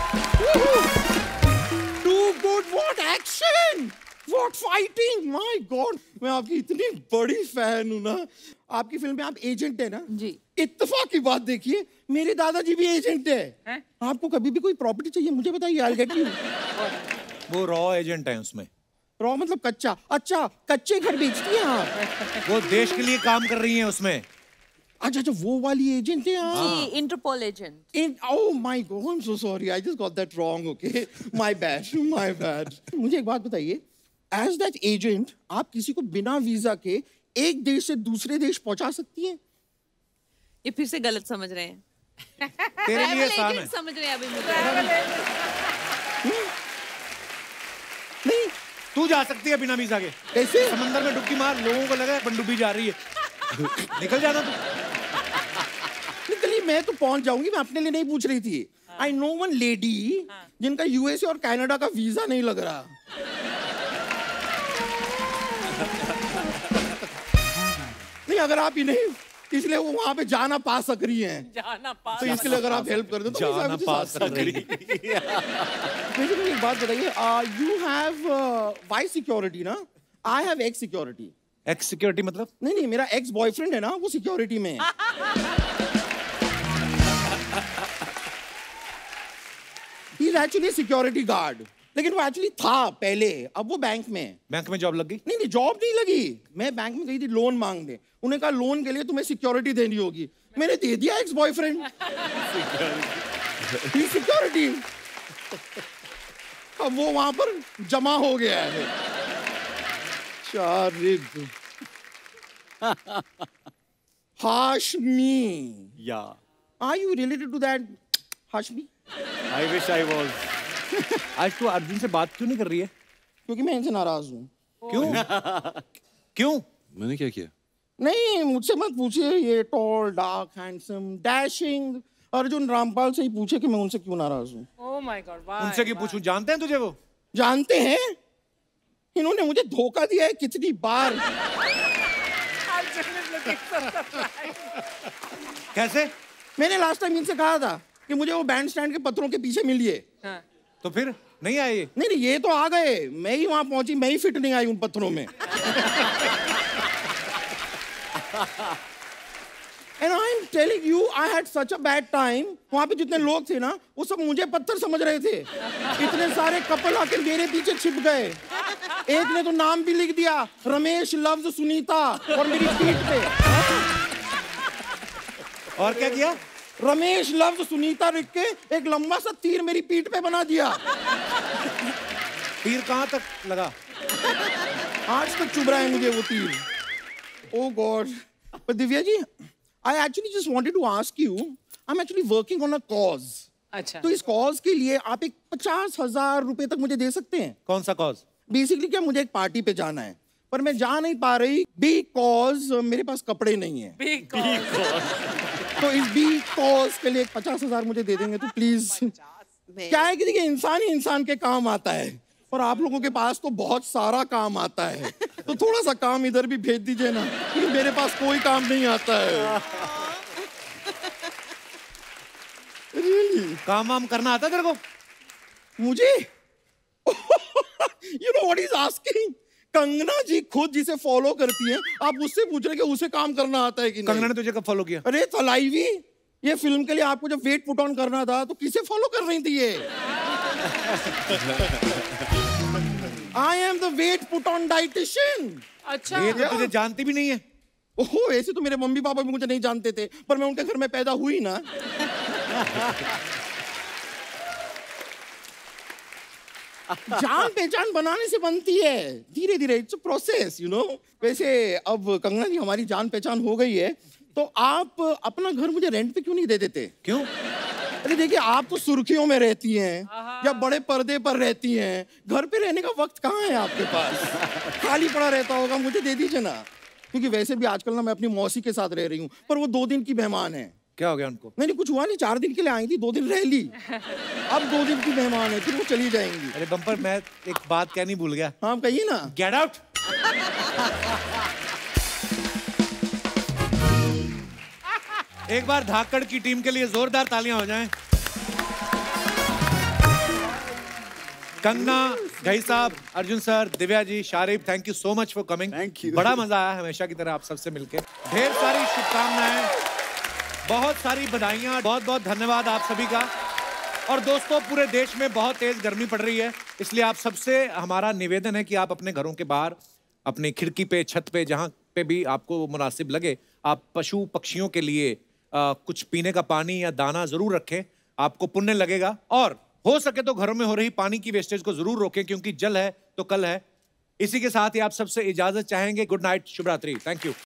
Too good. What action? What fighting? My God. मैं आपकी इतनी बड़ी फैन हूँ ना। आपकी फिल्म में आप एजेंट है ना जी। इत्तेफाक की बात देखिए, मेरे दादाजी भी एजेंट है। आपको कभी भी कोई प्रॉपर्टी चाहिए मुझे बताइए, I'll get you। वो रॉ एजेंट है उसमें। रॉ मतलब कच्चा? अच्छा कच्चे घर बेचती हैं आप? वो देश के लिए काम कर रही हैं उसमें। अच्छा अच्छा वो वाली एजेंट है आप? Interpol agent. Oh my God, I'm so sorry, I just got that wrong. Okay, my bad. मुझे एक बात बताइए, एज दैट एजेंट आप किसी को बिना वीजा के एक देश से दूसरे देश पहुंचा सकती हैं? ये फिर से गलत समझ रहे हैं। तेरे लिए आसान है। समझ रहे हैं अभी मुझे। नहीं तू जा सकती है बिना वीजा के। कैसे? समंदर में डुबकी मार, लोगों को लगा पनडुब्बी जा रही है। निकल जाना तू। निकली, मैं तो पहुंच जाऊंगी, मैं अपने लिए नहीं पूछ रही थी। आई नो वन लेडी जिनका यूएसए और कनाडा का वीजा नहीं लग रहा। नहीं अगर आप ही नहीं, इसलिए वो वहां पे जाना पा सक रही हैं। तो इसके लिए अगर आप हेल्प कर दो तो जाना पा सक रही। मुझे एक बात बताइए, यू हैव वाई सिक्योरिटी ना? I have X security. X security मतलब? नहीं मेरा एक्स बॉयफ्रेंड है ना, वो सिक्योरिटी में है। He is actually security guard, लेकिन वो एक्चुअली था पहले, अब वो बैंक में। बैंक में जॉब लग गई? नहीं जॉब नहीं लगी। मैं बैंक में गई थी लोन मांगने, उन्हें कहा लोन के लिए तुम्हें सिक्योरिटी देनी होगी। मैंने दे दिया एक्स बॉयफ्रेंड सिक्योरिटी। अब वो वहां पर जमा हो गया है। Hashmi, are you related to that Hashmi? I wish I was. आज तू अर्जुन से बात क्यों नहीं कर रही है? क्योंकि मैं इनसे नाराज हूँ। क्यों? मैंने क्या किया? नहीं मुझसे मत पूछिए, ये tall dark handsome dashing Arjun Rampal से ही पूछे कि मैं उनसे क्यों नाराज हूँ। Oh my God, उनसे क्यों पूछूं? जानते हैं तुझे वो? जानते हैं, इन्होंने मुझे धोखा दिया है कितनी बार। कैसे? मैंने लास्ट टाइम इनसे कहा था कि मुझे वो बैंड स्टैंड के पत्थरों के पीछे मिलिए। तो फिर नहीं आए? नहीं ये तो आ गए, मैं ही वहां पहुंची, मैं ही फिट नहीं आई उन पत्थरों में। And I'm telling you, I had such a bad time. वहाँ पे जितने लोग थे ना, वो सब मुझे पत्थर समझ रहे थे। इतने सारे कपल आकर मेरे पीछे छिप गए। एक ने तो नाम भी लिख दिया, रमेश लव्स सुनीता, और मेरी पीठ पे। और क्या किया? रमेश लव्स सुनीता लिख के एक लंबा सा तीर मेरी पीठ पे बना दिया। तीर कहाँ तक लगा? आज तक चुभ रहा है मुझे वो तीर। Oh God. But Divya ji, I actually just wanted to ask you, I'm actually working on a cause. अच्छा। तो इस कॉज के लिए आप एक 50,000 रुपए तक मुझे दे सकते हैं? कौन सा कॉज? बेसिकली क्या, मुझे एक पार्टी पे जाना है पर मैं जा नहीं पा रही बिकॉज मेरे पास कपड़े नहीं है। तो इस बी कॉज के लिए 50,000 मुझे दे देंगे तो प्लीज। क्या है कि देखिए, इंसान ही इंसान के काम आता है और आप लोगों के पास तो बहुत सारा काम आता है, तो थोड़ा सा काम इधर भी भेज दीजिए ना, क्योंकि मेरे पास कोई काम नहीं आता है। really? काम वाम करना आता है तेरे को? मुझे you know what he's asking? Kangana जी खुद जिसे फॉलो करती है, आप उससे पूछ रहे कि उसे काम करना आता है कि नहीं? कंगना ने तुझे कब फॉलो किया? अरे तलाईवी, ये फिल्म के लिए आपको जब वेट पुट ऑन करना था तो किसे फॉलो कर रही थी ये? I am the weight put on dietitian. अच्छा। ये तो तुझे जानती भी नहीं है। ओहो, ऐसे तो मेरे मम्मी पापा भी मुझे नहीं जानते थे, पर मैं उनके घर में पैदा हुई ना। जान पहचान बनाने से बनती है, धीरे धीरे, it's a process, you know. वैसे अब कंगना जी हमारी जान पहचान हो गई है, तो आप अपना घर मुझे रेंट पे क्यों नहीं दे देते? क्यों? अरे देखिए, आप तो सुर्खियों में रहती हैं या बड़े पर्दे पर रहती हैं, घर पे रहने का वक्त कहाँ है आपके पास? खाली पड़ा रहता होगा, मुझे दे दीजिए ना। क्योंकि वैसे भी आजकल ना मैं अपनी मौसी के साथ रह रही हूँ, पर वो 2 दिन की मेहमान है। क्या हो गया उनको? नहीं, कुछ हुआ नहीं, 4 दिन के लिए आई थी, 2 दिन रह ली, अब 2 दिन की मेहमान है, फिर वो चली जाएंगी। अरे बम्पर, मैं एक बात कहनी भूल गया। हाँ कहिए ना। Get out. एक बार धाकड़ की टीम के लिए जोरदार तालियां हो जाएं। कंगना, घई साहब, Arjun sir, Divya ji, Sharif, thank you so much for coming. Thank you. बड़ा मजा आया हमेशा की तरह आप सबसे मिलके। ढेर सारी शुभकामनाएं, बहुत सारी बधाइयां, बहुत बहुत धन्यवाद आप सभी का। और दोस्तों, पूरे देश में बहुत तेज गर्मी पड़ रही है, इसलिए आप सबसे हमारा निवेदन है कि आप अपने घरों के बाहर, अपनी खिड़की पे, छत पे, जहां पे भी आपको मुनासिब लगे, आप पशु पक्षियों के लिए कुछ पीने का पानी या दाना जरूर रखें, आपको पुण्य लगेगा। और हो सके तो घरों में हो रही पानी की वेस्टेज को जरूर रोकें, क्योंकि जल है तो कल है। इसी के साथ ही आप सबसे इजाजत चाहेंगे। गुड नाइट, शुभ रात्रि, थैंक यू।